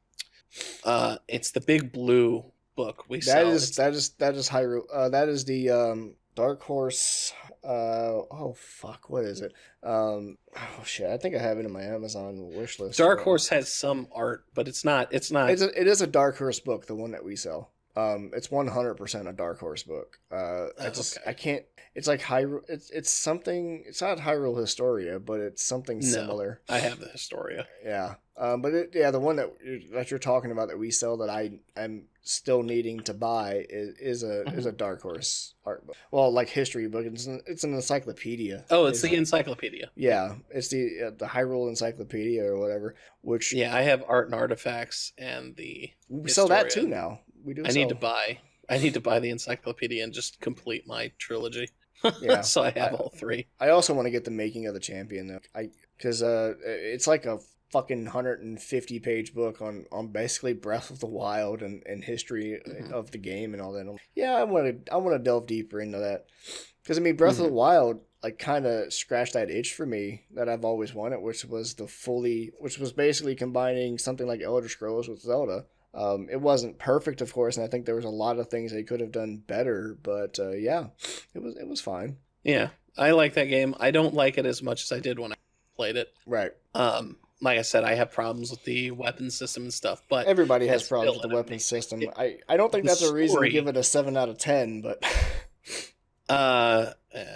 uh, it's the big blue book we That sell. is It's- that is that is Hyrule. Uh, that is the um Dark Horse. Uh oh fuck, what is it? Um oh shit, I think I have it in my Amazon wish list. Dark Uh, Horse has some art, but it's not. It's not. It's a, it is a Dark Horse book, the one that we sell. Um, it's one hundred percent a Dark Horse book. Uh, I Oh, just okay. I can't. It's like Hyrule. It's it's something. It's not Hyrule Historia, but it's something No. similar. I have the Historia. Yeah. Um, but it, yeah, the one that you- that you're talking about that we sell that I am still needing to buy is, is a is a Dark Horse art book. Well, like history book. It's an, it's an encyclopedia. Oh, it's Is the it? encyclopedia. Yeah, it's the uh, the Hyrule Encyclopedia or whatever. Which Yeah, I have art and artifacts and the. we sell that too Historia. now. We do. I need to sell- buy. I need to buy the encyclopedia and just complete my trilogy. Yeah. so I have I- all three. I also want to get the Making of the Champion though. I because uh it's like a fucking one hundred fifty page book on, on basically Breath of the Wild and, and history mm-hmm. of the game and all that. Yeah, I want to I want to delve deeper into that. Because, I mean, Breath mm-hmm. of the Wild, like, kind of scratched that itch for me that I've always wanted, which was the fully, which was basically combining something like Elder Scrolls with Zelda. Um, it wasn't perfect, of course, and I think there was a lot of things they could have done better, but uh, yeah, it was it was fine. Yeah, I like that game. I don't like it as much as I did when I played it. Right. Um, like I said, I have problems with the weapon system and stuff, but everybody has problems with the weapon system. It, I, I don't think that's story, a reason to give it a seven out of ten, but uh, yeah.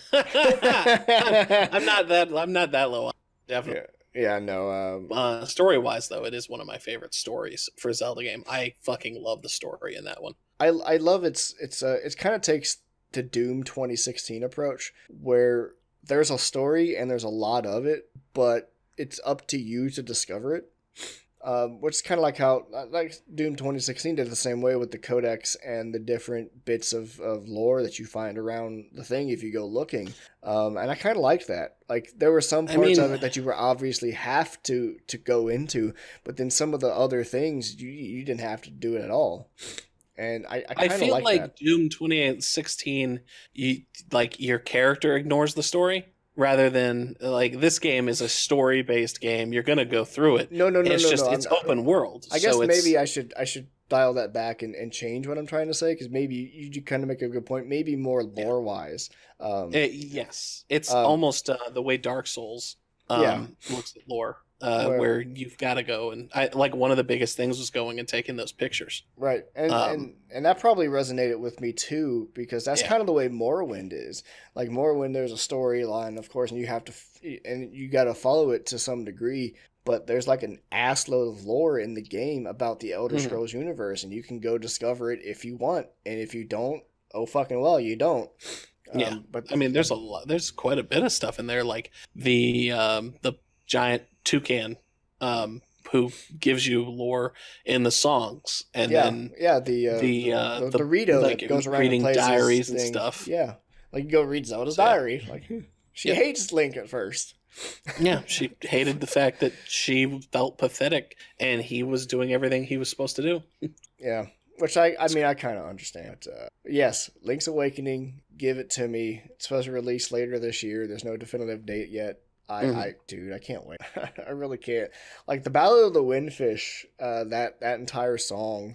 I'm not that I'm not that low. Definitely. Yeah. Yeah, no. Um, uh, story-wise, though, it is one of my favorite stories for a Zelda game. I fucking love the story in that one. I I love it's it's uh it kind of takes the Doom twenty sixteen approach where there's a story and there's a lot of it, but it's up to you to discover it. Um, which is kind of like how like Doom twenty sixteen did the same way with the codex and the different bits of, of lore that you find around the thing if you go looking. Um, and I kind of liked that. Like there were some parts I mean, of it that you were obviously have to to go into, but then some of the other things you you didn't have to do it at all. And I I, I feel like, like that. Doom twenty sixteen, you like your character ignores the story. Rather than like this game is a story based game, you're gonna go through it. No, no, no, it's no, just no. it's I'm, open world. I guess so maybe I should I should dial that back and, and change what I'm trying to say because maybe you, you kind of make a good point. Maybe more lore wise. Um, it, yes, it's um, almost uh, the way Dark Souls um, yeah. looks at lore. Uh, where, where you've got to go and I like one of the biggest things was going and taking those pictures. Right, and um, and and that probably resonated with me too because that's yeah. kind of the way Morrowind is. Like Morrowind, there's a storyline, of course, and you have to and you got to follow it to some degree. But there's like an assload of lore in the game about the Elder Scrolls mm-hmm. universe, and you can go discover it if you want, and if you don't, oh fucking well, you don't. Um, yeah, but I mean, there's a lot, there's quite a bit of stuff in there, like the um, the giant toucan um who gives you lore in the songs and yeah, then yeah the uh, the uh the, the, the Rito like, that goes around reading and diaries and thing. stuff. Yeah, like you go read Zelda's so, diary. Like she yeah. hates Link at first. Yeah, she hated the fact that she felt pathetic and he was doing everything he was supposed to do. Yeah, which I I mean I kind of understand. But, uh, yes, Link's Awakening, give it to me. It's supposed to release later this year. There's no definitive date yet. I, mm-hmm. I, dude, I can't wait. I really can't. Like the Battle of the Windfish, uh, that that entire song,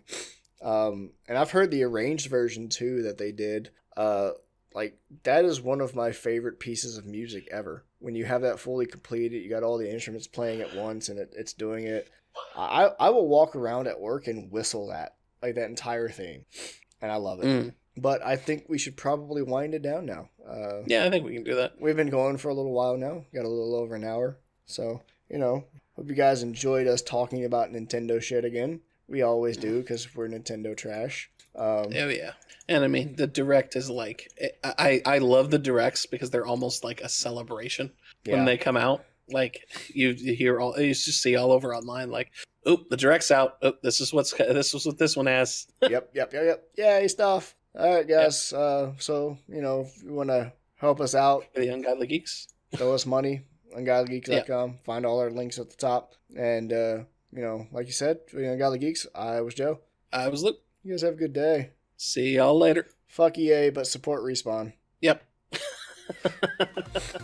um, and I've heard the arranged version too that they did. Uh, like that is one of my favorite pieces of music ever. When you have that fully completed, you got all the instruments playing at once, and it, it's doing it. I I will walk around at work and whistle that like that entire thing, and I love it. Mm. But I think we should probably wind it down now. Uh, yeah, I think we can do that. We've been going for a little while now. Got a little over an hour. So, you know, hope you guys enjoyed us talking about Nintendo shit again. We always do because we're Nintendo trash. Um, oh, yeah. And I mean, the Direct is like, I, I love the Directs because they're almost like a celebration yeah. when they come out. Like, you, you hear all, you just see all over online, like, oop, the Direct's out. Oop, this is what's, this is what this one has. yep, yep, yep, yep. Yay, stuff. All right, guys. Yep. Uh, so, you know, if you want to help us out, the Ungodly Geeks, throw us money, ungodly geeks dot com. Yep. Find all our links at the top. And, uh, you know, like you said, for the Ungodly Geeks, I was Joe. I was Luke. You guys have a good day. See y'all later. Fuck E A, but support Respawn. Yep.